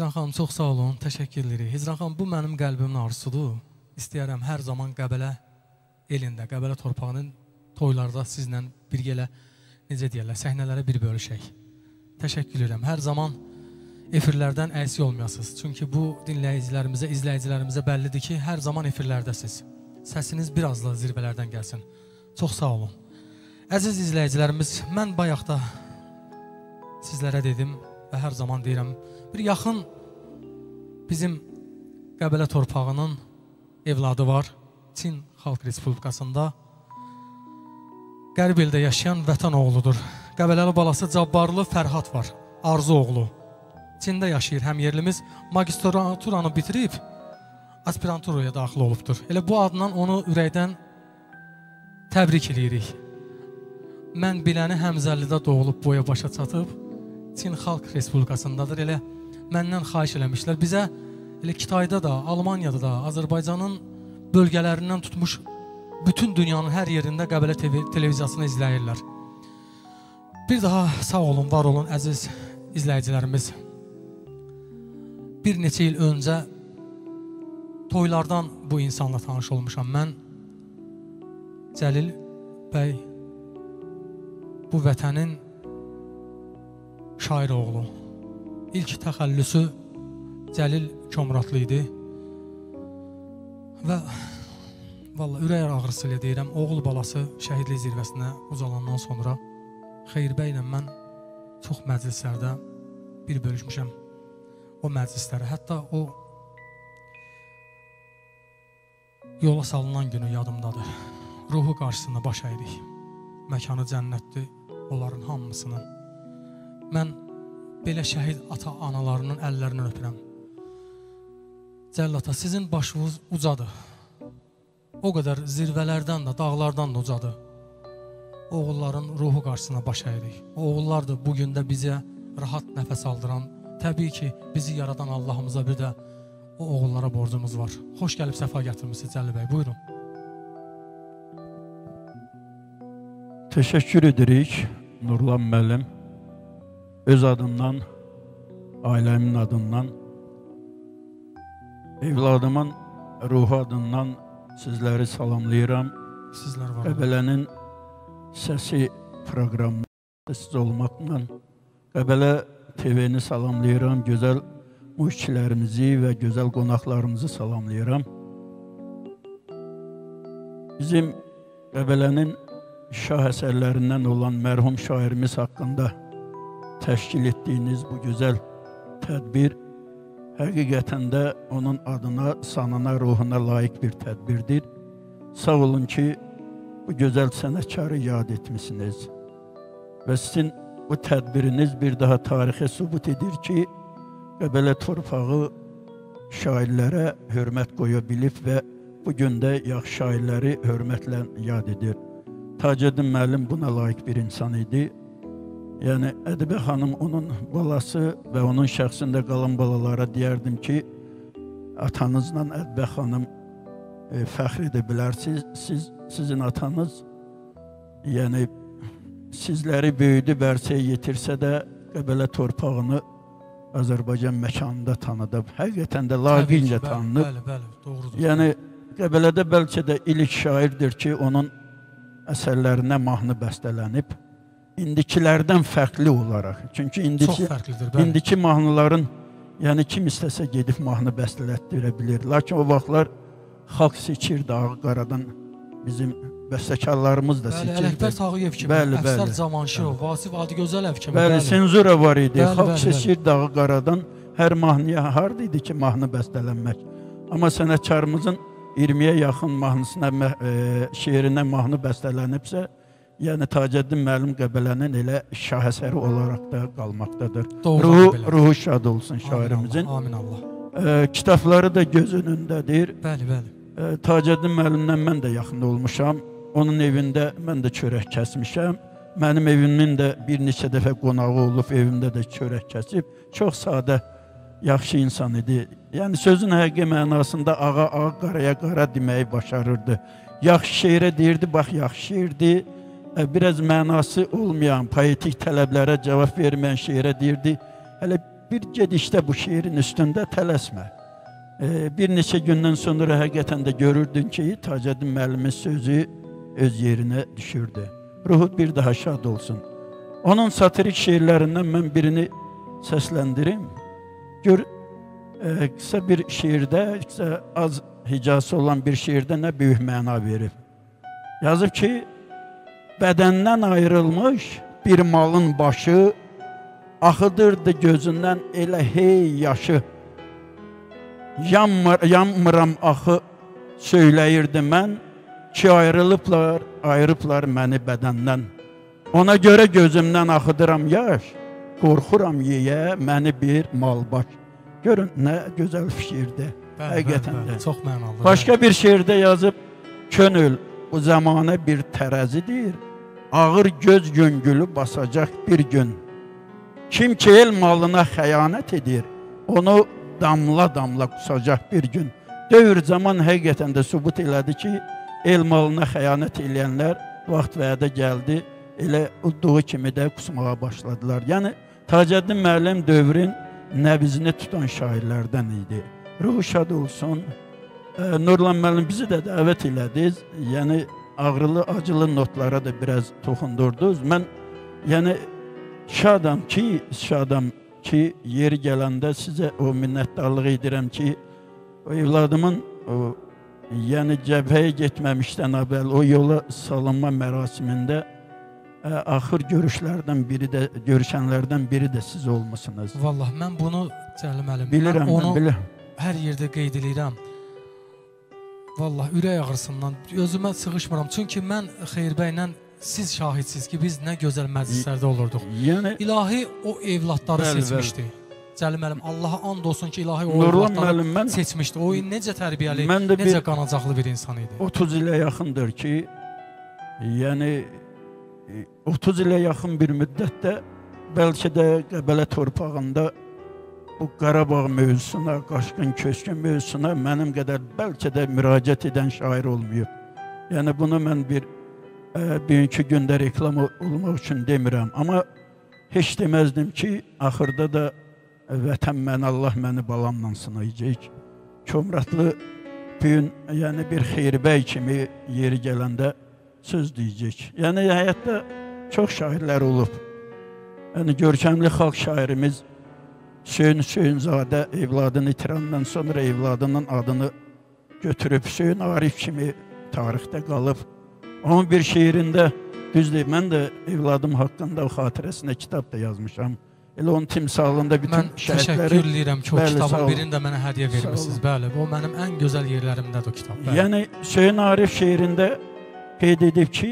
Hicran xanım, çox sağ olun, təşəkkür edirik. Hicran xanım, bu mənim qəlbimin arzusudur. İstəyərəm hər zaman Qəbələ elində, Qəbələ torpağının toylarda sizlə birgə elə, necə deyərlər, səhnələrə bir bölüşək. Təşəkkür edirəm. Hər zaman efirlərdən əksik olmayasınız. Çünki bu dinləyicilərimizə, izləyicilərimizə bəllidir ki, hər zaman efirlərdəsiz. Səsiniz biraz da zirvələrdən gəlsin. Çox sağ olun. Əziz izləyicilərimiz, mən bayaq da sizlərə dedim və hər zaman deyirəm, bir yaxın bizim Qəbələ torpağının evladı var, Çin Xalq Respublikasında. Qərb ildə yaşayan vətən oğludur. Qəbələli balası Cabbarlı Fərhad var, Arzu oğlu. Çində yaşayır həm yerlimiz, magistraturanı bitirib, aspiranturaya daxil olubdur. Elə bu adından onu ürəkdən təbrik edirik. Mən biləni Həmzəlidə doğulub boya başa çatıb, Çin Xalq Respublikasındadır. Elə məndən xahiş eləmişlər. Bizə elə Kitayda da, Almaniyada da, Azərbaycanın bölgələrindən tutmuş bütün dünyanın hər yerində Qəbələ T V televiziyasını izləyirlər. Bir daha sağ olun, var olun əziz izləyicilərimiz. Bir neçə il öncə toylardan bu insanla tanış olmuşam. Mən Cəlil bəy bu vətənin şair oğlu. İlk təxəllüsü Cəlil Komratlı idi. Və vallahi ürək ağrısı ilə deyirəm, oğul balası şəhidlik zirvəsinə uzalandan sonra Xeyir bəylə mən çox məclislərdə bir bölüşmüşəm o məclislərə. Hətta o yola salınan günü yadımdadır. Ruhu qarşısında baş əydik. Məkanı cənnətdir onların hamısının. Mən belə şəhid ata-analarının əllərini öpürəm. Cəlil ata, sizin başınız ucadır. O qədər zirvələrdən də, dağlardan da ucadır. Oğulların ruhu qarşısına baş əydik. O oğullardır bugün də bizə rahat nəfəs aldıran. Təbii ki, bizi yaradan Allahımıza bir də o oğullara borcumuz var. Xoş gəlib səfa gətirmişsiniz Cəlil bəy, buyurun. Təşəkkür edirik Nurlan müəllim. Öz adımdan, ailəmin adından, evladımın ruhu adından sizləri salamlayıram. Sizlər var. Qəbələnin səsi proqramında siz olmaqla Qəbələ T V-ni salamlayıram. Gözəl müşkilərimizi və gözəl qonaqlarımızı salamlayıram. Bizim Qəbələnin şah əsərlərindən olan mərhum şairimiz haqqında təşkil etdiyiniz bu gözəl tədbir həqiqətən də onun adına, sanına, ruhuna layiq bir tədbirdir. Sağ olun ki, bu gözəl sənətkarı yad etmişsiniz. Və sizin bu tədbiriniz bir daha tarixə sübut edir ki, Qəbələ torpağı şairlərə hörmət qoya bilib və bugün də yaxşı şairləri hörmətlə yad edir. Tacəddin müəllim buna layiq bir insan idi. Yəni, Ədibə xanım onun balası və onun şəxsində qalan balalara deyərdim ki, atanızla Ədibə xanım e, fəxr edə bilərsiniz. Siz, sizin atanız, yəni, sizləri böyüdü, bərsəyə yetirsə də Qəbələ torpağını Azərbaycan məkanında tanıdıb. Həqiqətən də laqincə tanınıb. Bəli, bəli, doğrudur. Yəni, Qəbələdə bəlkə də ilk şairdir ki, onun əsərlərinə mahnı bəstələnib. İndikilərdən fərqli olaraq. Çünki indiki, çox fərqlidir, bəli. İndiki mahnıların, yəni kim istəsə gedib mahnı bəstələtdirə bilir. Lakin o vaxtlar xalq seçirdi Ağqaradan, bizim bəstəkarlarımız da seçirdi. Bəli, Ələkbər Tağıyev kimi, bəli, Əfsər bəli. Camanşirov, Vasif Adıgözəlev kimi. Bəli, senzura var idi. Bəli, xalq bəli, seçirdi Ağqaradan. Hər mahnıya hardı idi ki, mahnı bəstələnmək. Amma sənətkarımızın iyirmiyə yaxın mahnısına, e, şeirinə mahnı bəstələnibsə, yəni Tacəddin müəllim Qəbələnin elə şah əsəri olaraq da qalmaqdadır. Doğru, ruhu, belə. ruhu şad olsun şairimizin. Amin Allah. Amin Allah. E, kitabları da göz önündədir. Bəli, bəli. E, Tacəddin müəllimlə mən də yaxın olmuşam. Onun evində mən də çörək kəsmişəm. Mənim evimin də bir neçə dəfə qonağı olub, evimdə də çörək kəsib. Çox sadə, yaxşı insan idi. Yəni sözün həqiqi mənasında ağa, ağa, qaraya, qara deməyi başarırdı. Yaxşı şeirə deyirdi, bax yaxşı şeirdi. Biraz mənası olmayan, poetik tələblərə cavab verməyən şeirə deyirdi. Hələ bir gedişdə bu şeirin üstündə tələsmə. E, bir neçə gündən sonra həqiqətən də görürdün ki, Tacəddin müəllimin sözü öz yerinə düşürdü. Ruhu bir daha şad olsun. Onun satirik şiirlərindən mən birini səsləndirim. Gör, e, qısa bir şiirdə, qısa az hicası olan bir şiirdə nə böyük məna verib. Yazıb ki, bədəndən ayrılmış bir malın başı axıdırdı gözündən elə hey yaşı. Yanmır, yanmıram axı söyləyirdi mən ki, ayrılıblar, ayırıblar məni bədəndən. Ona görə gözümdən axıdıram yaş, qorxuram yeyə məni bir malbaş. Görün, nə gözəl şiirdir. Həqiqətən də. Çox mənalı. Başqa bir şiirdə yazıb, könül bu zamanə bir tərəzidir, ağır göz göngülü basacaq bir gün. Kim ki el malına xəyanət edir, onu damla-damla qusacaq bir gün. Dövr zaman həqiqətən də sübut elədi ki, el malına xəyanət eləyənlər vaxt vədə gəldi, elə olduğu kimi də qusmağa başladılar. Yəni, Tacəddin müəllim dövrün nəbzini tutan şairlərdən idi. Ruhu şad olsun. E, Nurlan müəllim bizi də dəvət elədiniz. Yəni, ağrılı, acılı notlara da biraz toxundurdunuz. Mən, yəni, şadam ki, şadam ki, yeri gələndə sizə o minnətdarlıq edirəm ki, o evladımın o, yəni cəbhəyə getməmişdən əvvəl o yola salınma mərasimində ə, axır görüşlərdən biri də, görüşənlərdən biri də siz olmusunuz. Vallahi mən bunu Cəlil müəllim, bilirəm, mən onu mən bilirəm. hər yerdə qeyd edirəm. Vallahi ürək ağrısından özümə sığışmıram. Çünki mən Xeyirbəylə siz şahidsiniz ki, biz nə gözəl məclislərdə olurduq. Yəni, İlahi o evlatları bəli, seçmişdi. Cəlil müəllim, Allaha and olsun ki, ilahi o Nurlan evlatları müəllim, mən, seçmişdi. O necə tərbiyəli, necə bir, qanacaqlı bir insan idi. otuz ilə yaxındır ki, yəni otuz ilə yaxın bir müddətdə bəlkə də Qəbələ torpağında bu Qarabağ mövzusuna, Qaşqın Köçkün mövzusuna mənim qədər bəlkə də müraciət edən şair olmayıb. Yəni bunu mən bir ə, bugünkü gündə reklam olmaq üçün demirəm. Amma heç deməzdim ki, axırda da vətən mən, Allah məni balamla sınayacaq. Komratlı bugün yəni bir Xeyirbəy kimi yeri gələndə söz deyəcək. Yəni həyatda çox şairlər olub. Yəni görkəmli xalq şairimiz Hüseyin Hüseyinzadə evladını itirəndən sonra evladının adını götürüb Hüseyin Arif kimi tarixdə qalıb. Onun bir şeirində, düzdür, mən də evladım haqqında o xatirəsinə kitab da yazmışam. Elə onun timsalında bütün mən şəhidləri... Mən təşəkkür edirəm ki, o bəli, kitabın birini də mənə hədiyə vermişsiniz. Bəli, o mənim ən gözəl yerlərimdədir o kitab. Bəli. Yəni Hüseyin Arif şeirində qeyd edib ki,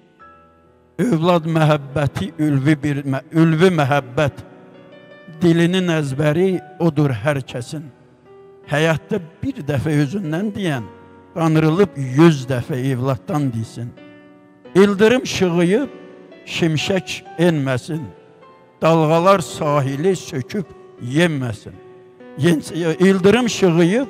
övlad məhəbbəti ülvi bir ülvi məhəbbət, dilinin əzbəri odur hər kəsin. Həyatda bir dəfə özündən deyən, qanırılıb yüz dəfə evladdan deysin. İldırım şığıyıb, şimşək enməsin, dalğalar sahili söküb yenməsin. İldırım şığıyıb,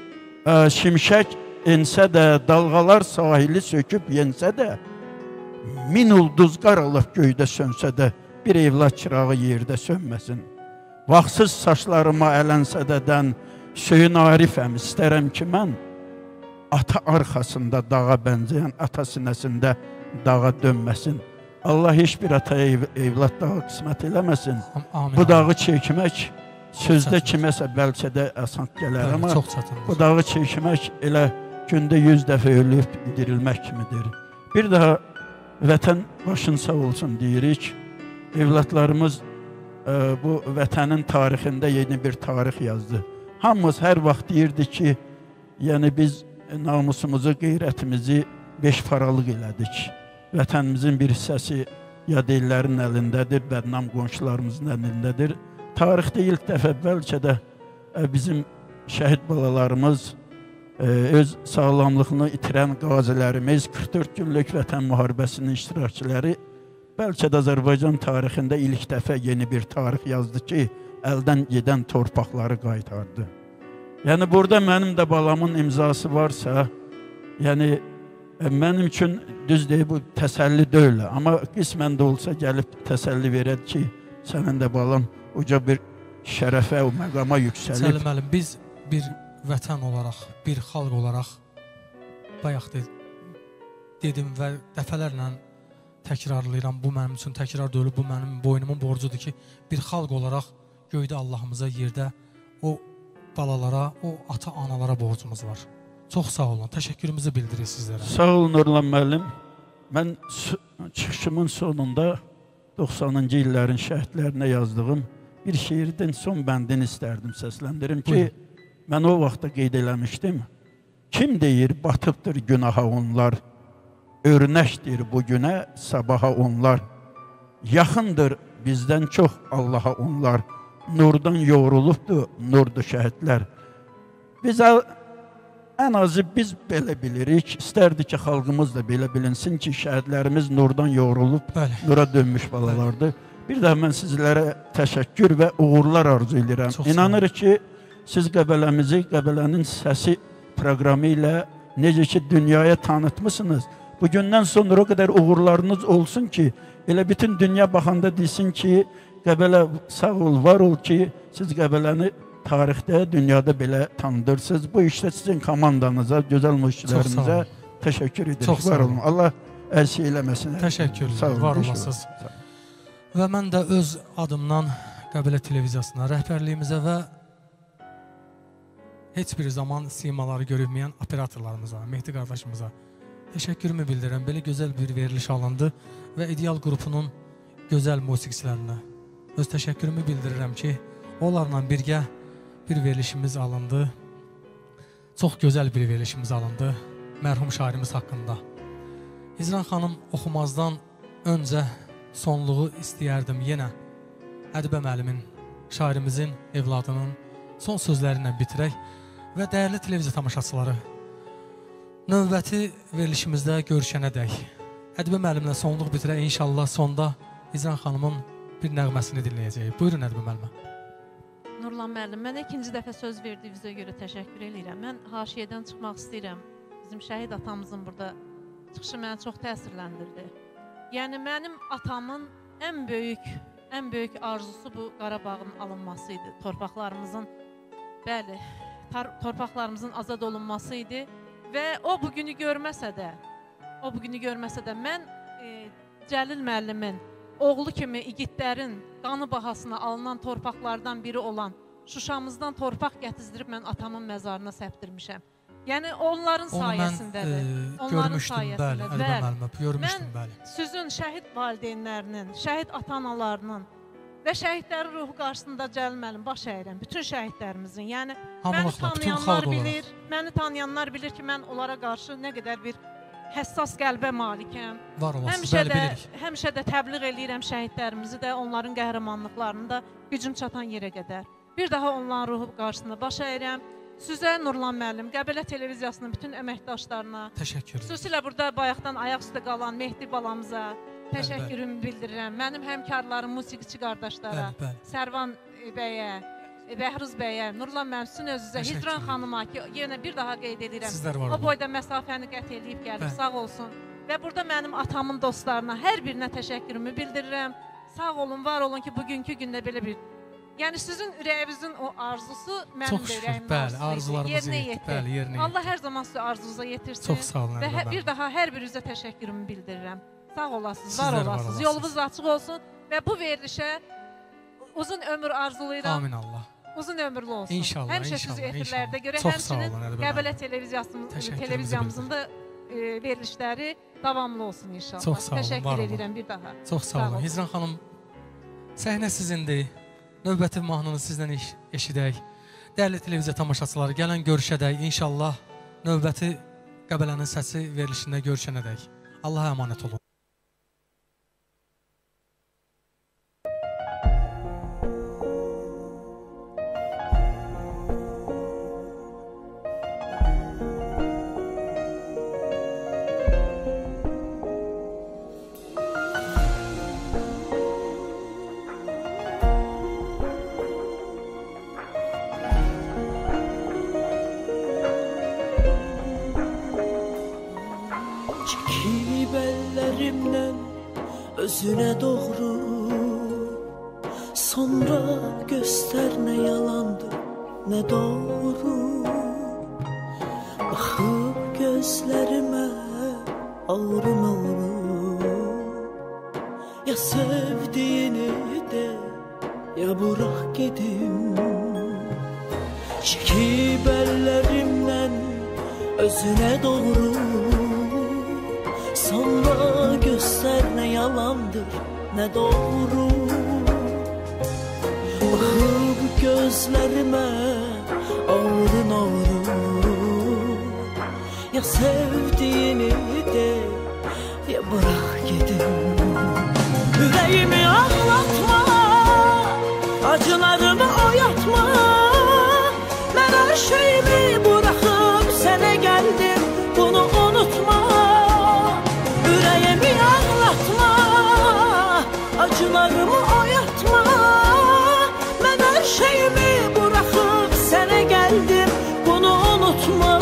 şimşək ensə də, dalğalar sahili söküb yensə də, min ulduz qaralıb göydə sönsə də, bir evlad çırağı yerdə sönməsin. Vaxtsız saçlarıma ələnsə dədən, Hüseyin Arifəm istərəm ki, mən ata arxasında dağa bənzəyən, ata sinəsində dağa dönməsin. Allah heç bir ataya ev, evlad dağı qismət eləməsin. Amin, bu dağı çəkmək sözdə kiməsə bəlkə də asan gələr, amma bu dağı çəkmək elə gündə yüz dəfə ölüb dirilmək kimidir. Bir daha vətən başın sağ olsun deyirik. Evladlarımız bu vətənin tarixində yeni bir tarix yazdı. Hamımız hər vaxt deyirdi ki, yəni biz namusumuzu, qeyrətimizi beş paralıq elədik. Vətənimizin bir hissəsi ya dillərin əlindədir, bədnam qonşularımızın əlindədir. Tarixdə ilk dəfə bəlkə də bizim şəhid balalarımız, öz sağlamlığını itirən qazilərimiz, qırx dörd günlük vətən müharibəsinin iştirakçıları bəlkə də Azərbaycan tarixində ilk dəfə yeni bir tarix yazdı ki, əldən gedən torpaqları qaytardı. Yəni, burada mənim də balamın imzası varsa, yəni, mənim üçün düz deyib, bu təsəlli deyil. Amma qismən də olsa gəlib təsəlli verəd ki, sənin də balan uca bir şərəfə, o məqama yüksəlib. Səlim müəllim, biz bir vətən olaraq, bir xalq olaraq bayaq de, dedim və dəfələrlə təkrarlayıram, bu mənim üçün təkrar deyil, bu mənim boynumun borcudur ki, bir xalq olaraq göydə Allahımıza, yerdə o balalara, o ata-analara borcumuz var. Çox sağ olun, təşəkkürümüzü bildiririk sizlərə. Sağ olun Nurlan müəllim. Mən çıxışımın sonunda doxsanıncı illərin şəhidlərinə yazdığım bir şiirdən son bəndini istərdim səsləndirim ki, buyurun. Mən o vaxtda qeyd eləmişdim. Kim deyir batıbdır günaha onlar, örnəkdir bu günə sabaha onlar, yaxındır bizdən çox Allaha onlar, nurdan yoğrulubdur nurdu şəhidlər. Biz ən azı biz belə bilirik, istərdik ki, xalqımız da belə bilinsin ki, şəhidlərimiz nurdan yoğrulub, bəli, nura dönmüş balalardır. Bəli. Bir daha mən sizlərə təşəkkür və uğurlar arzu edirəm. İnanır ki, siz Qəbələmizi, Qəbələnin səsi proqramı ilə necə ki, dünyaya tanıtmışsınız. Bugündən sonra o qədər uğurlarınız olsun ki, elə bütün dünya baxanda desin ki, Qəbələ sağ ol, var ol ki, siz Qəbələni tarixdə, dünyada belə tanıdırsınız. Bu işdə sizin komandanıza, gözəl müşkilərinizə təşəkkür edirik. Çox var olun. Allah ərsi eləməsin. Təşəkkür ederim, var olasınız. Və mən də öz adımdan Qəbələ televiziyasına, rəhbərliyimizə və heç bir zaman simaları görünməyən operatorlarımıza, Mehdi qardaşımıza təşəkkürümü bildirirəm. Belə gözəl bir veriliş alındı və İdeal qrupunun gözəl musiqiçilərinə öz təşəkkürümü bildirirəm ki, onlarla birgə bir verilişimiz alındı. Çox gözəl bir verilişimiz alındı mərhum şairimiz haqqında. İzran xanım oxumazdan öncə sonluğu istəyərdim yenə Ədibə müəllimin, şairimizin, evladının son sözlərinə bitirək və dəyərli televiziya tamaşaçıları, növbəti verilişimizdə görüşənə dək Ədibə müəllimlə sonluq bitirək, inşallah sonda İzran xanımın bir nəğməsini dinləyəcəyik. Buyurun Ədibə müəllimə. Nurlan müəllim, mənə ikinci dəfə söz verdiyinizə görə təşəkkür edirəm. Mən haşiyədən çıxmaq istəyirəm. Bizim şəhid atamızın burada çıxışı məni çox təsirləndirdi. Yəni, mənim atamın ən böyük, ən böyük arzusu bu Qarabağın alınması idi. Torpaqlarımızın, bəli, torpaqlarımızın azad olunması idi və o bugünü görməsə də, o bugünü görməsə də mən e, Cəlil müəllimin oğlu kimi igidlərin qanı bahasına alınan torpaqlardan biri olan Şuşamızdan torpaq gətizdirib mən atamın məzarına səpdirmişəm. Yəni onların sayəsindədir. Onu mən e, görmüşdüm, bəli, Ədibə müəllimə, görmüşdüm, bəli. Mən sizin şəhid valideynlərinin, şəhid ata-analarının və şəhidlərin ruhu qarşısında Cəlil müəllim baş əyirəm, bütün şəhidlərimizin. Yəni məni tanıyanlar bilir, məni tanıyanlar bilir ki, mən onlara qarşı nə qədər bir həssas qəlbə malikəm. Var olasın, həmişə bəli, də, bilirik. həmişə də təbliğ eləyirəm şəhidlərimizi də, onların qəhrəmanlıqlarını da gücüm çatan yerə qədər. Bir daha onların ruhu qarşısında baş əyirəm. Sizə Nurlan müəllim, Qəbələ televiziyasının bütün əməkdaşlarına, təşəkkür. Xüsusilə burada bayaqdan ayaq üstə qalan Mehdi balamıza təşəkkürümü bildirirəm. Mənim həmkarlarım, musiqiçi qardaşlara, bəli, bəli. Sərvan bəyə, Bəhruz bəyə, Nurlan müəllim, sizin özünüzə, Hicran xanıma ki, yenə bir daha qeyd edirəm. O boyda məsafəni qət eləyib gəlib, sağ olsun. Və burada mənim atamın dostlarına, hər birinə təşəkkürümü bildirirəm. Sağ olun, var olun ki, bugünkü gündə belə bir... Yəni, sizin ürəyinizin o arzusu mənim də ürəyimin arzusu idi, yerinə yetir. Allah hər zaman sizi arzunuza yetirsin. Çox sağ olun. Və bir daha hər birinizə təşəkkürümü bildirirəm. Sağ olasınız, var olasınız, yolunuz açıq olsun və bu verilişə uzun ömür arzulayıram. Amin Allah. Uzun ömürlü olsun. İnşallah, həmişə inşallah. Həmişə sizi efirlərdə görə, həmçinin Qəbələ televiziyamızın da e, verilişləri davamlı olsun inşallah. Çox sağ olun, təşəkkür edirəm bir daha. Çox sağ olun. Hicran xanım, səhnə sizindir. Növbəti mahnını sizdən eş eşidək. Dəyərli televiziya tamaşaçıları, gələn görüşədək. İnşallah növbəti Qəbələnin səsi verilişində görüşənədək. Allaha əmanət olun. Özünə doğru Sonra göster ne yalandı ne doğru. Bakıp gözlerime ağrın ağrın. Ya sevdiğini de ya bırak gidim. Çekip ellerimden özüne doğru. Sonra göster ne yalandır ne doğru. Bakıp gözlerime ağrın ağrın. Ya sevdiğini de ya bırak gidin. Yüreğimi ağlatma, acılarımı oyatma. Ben her şeyimi bırakıp sana geldim, bunu unutma. Yüreğimi ağlatma, acılarımı oyatma. Ben her şeyimi bırakıp sana geldim, bunu unutma.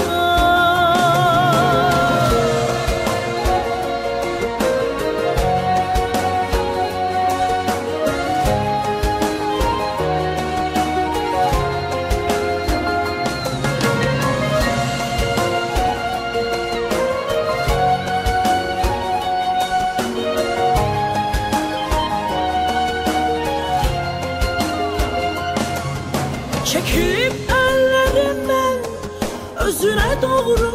Çekip ellerimden özüne doğru.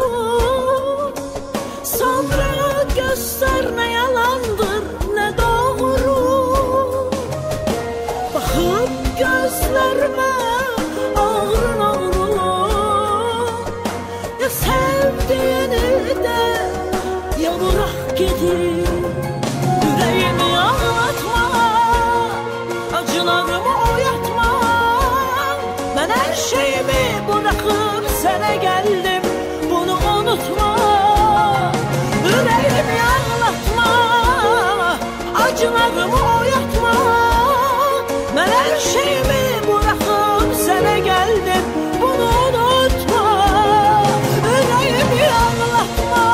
Sonra göster ne yalandır ne doğru. Bakıp gözlerime ağrın ağrın. Ya sevdiğini de ya bırak gidin. Yüreğimi ağlatma, acılarımı oyatma. Ben her şeyimi bırakıp sana geldim, bunu unutma. Yüreğimi ağlatma, acılarımı oyatma. Ben her şeyimi bırakıp sana geldim, bunu unutma. Yüreğimi ağlatma.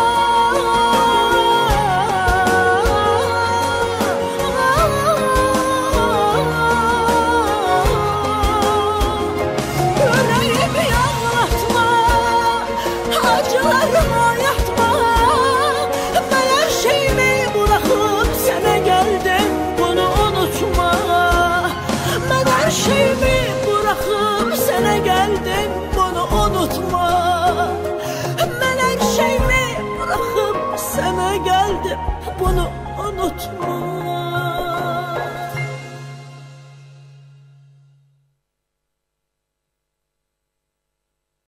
Acılarımı oyatma. Ben her şeyimi bırakıp sana geldim, bunu unutma. Ben her şeyimi bırakıp sana geldim, bunu unutma. Ben her şeyimi bırakıp sana geldim, bunu unutma.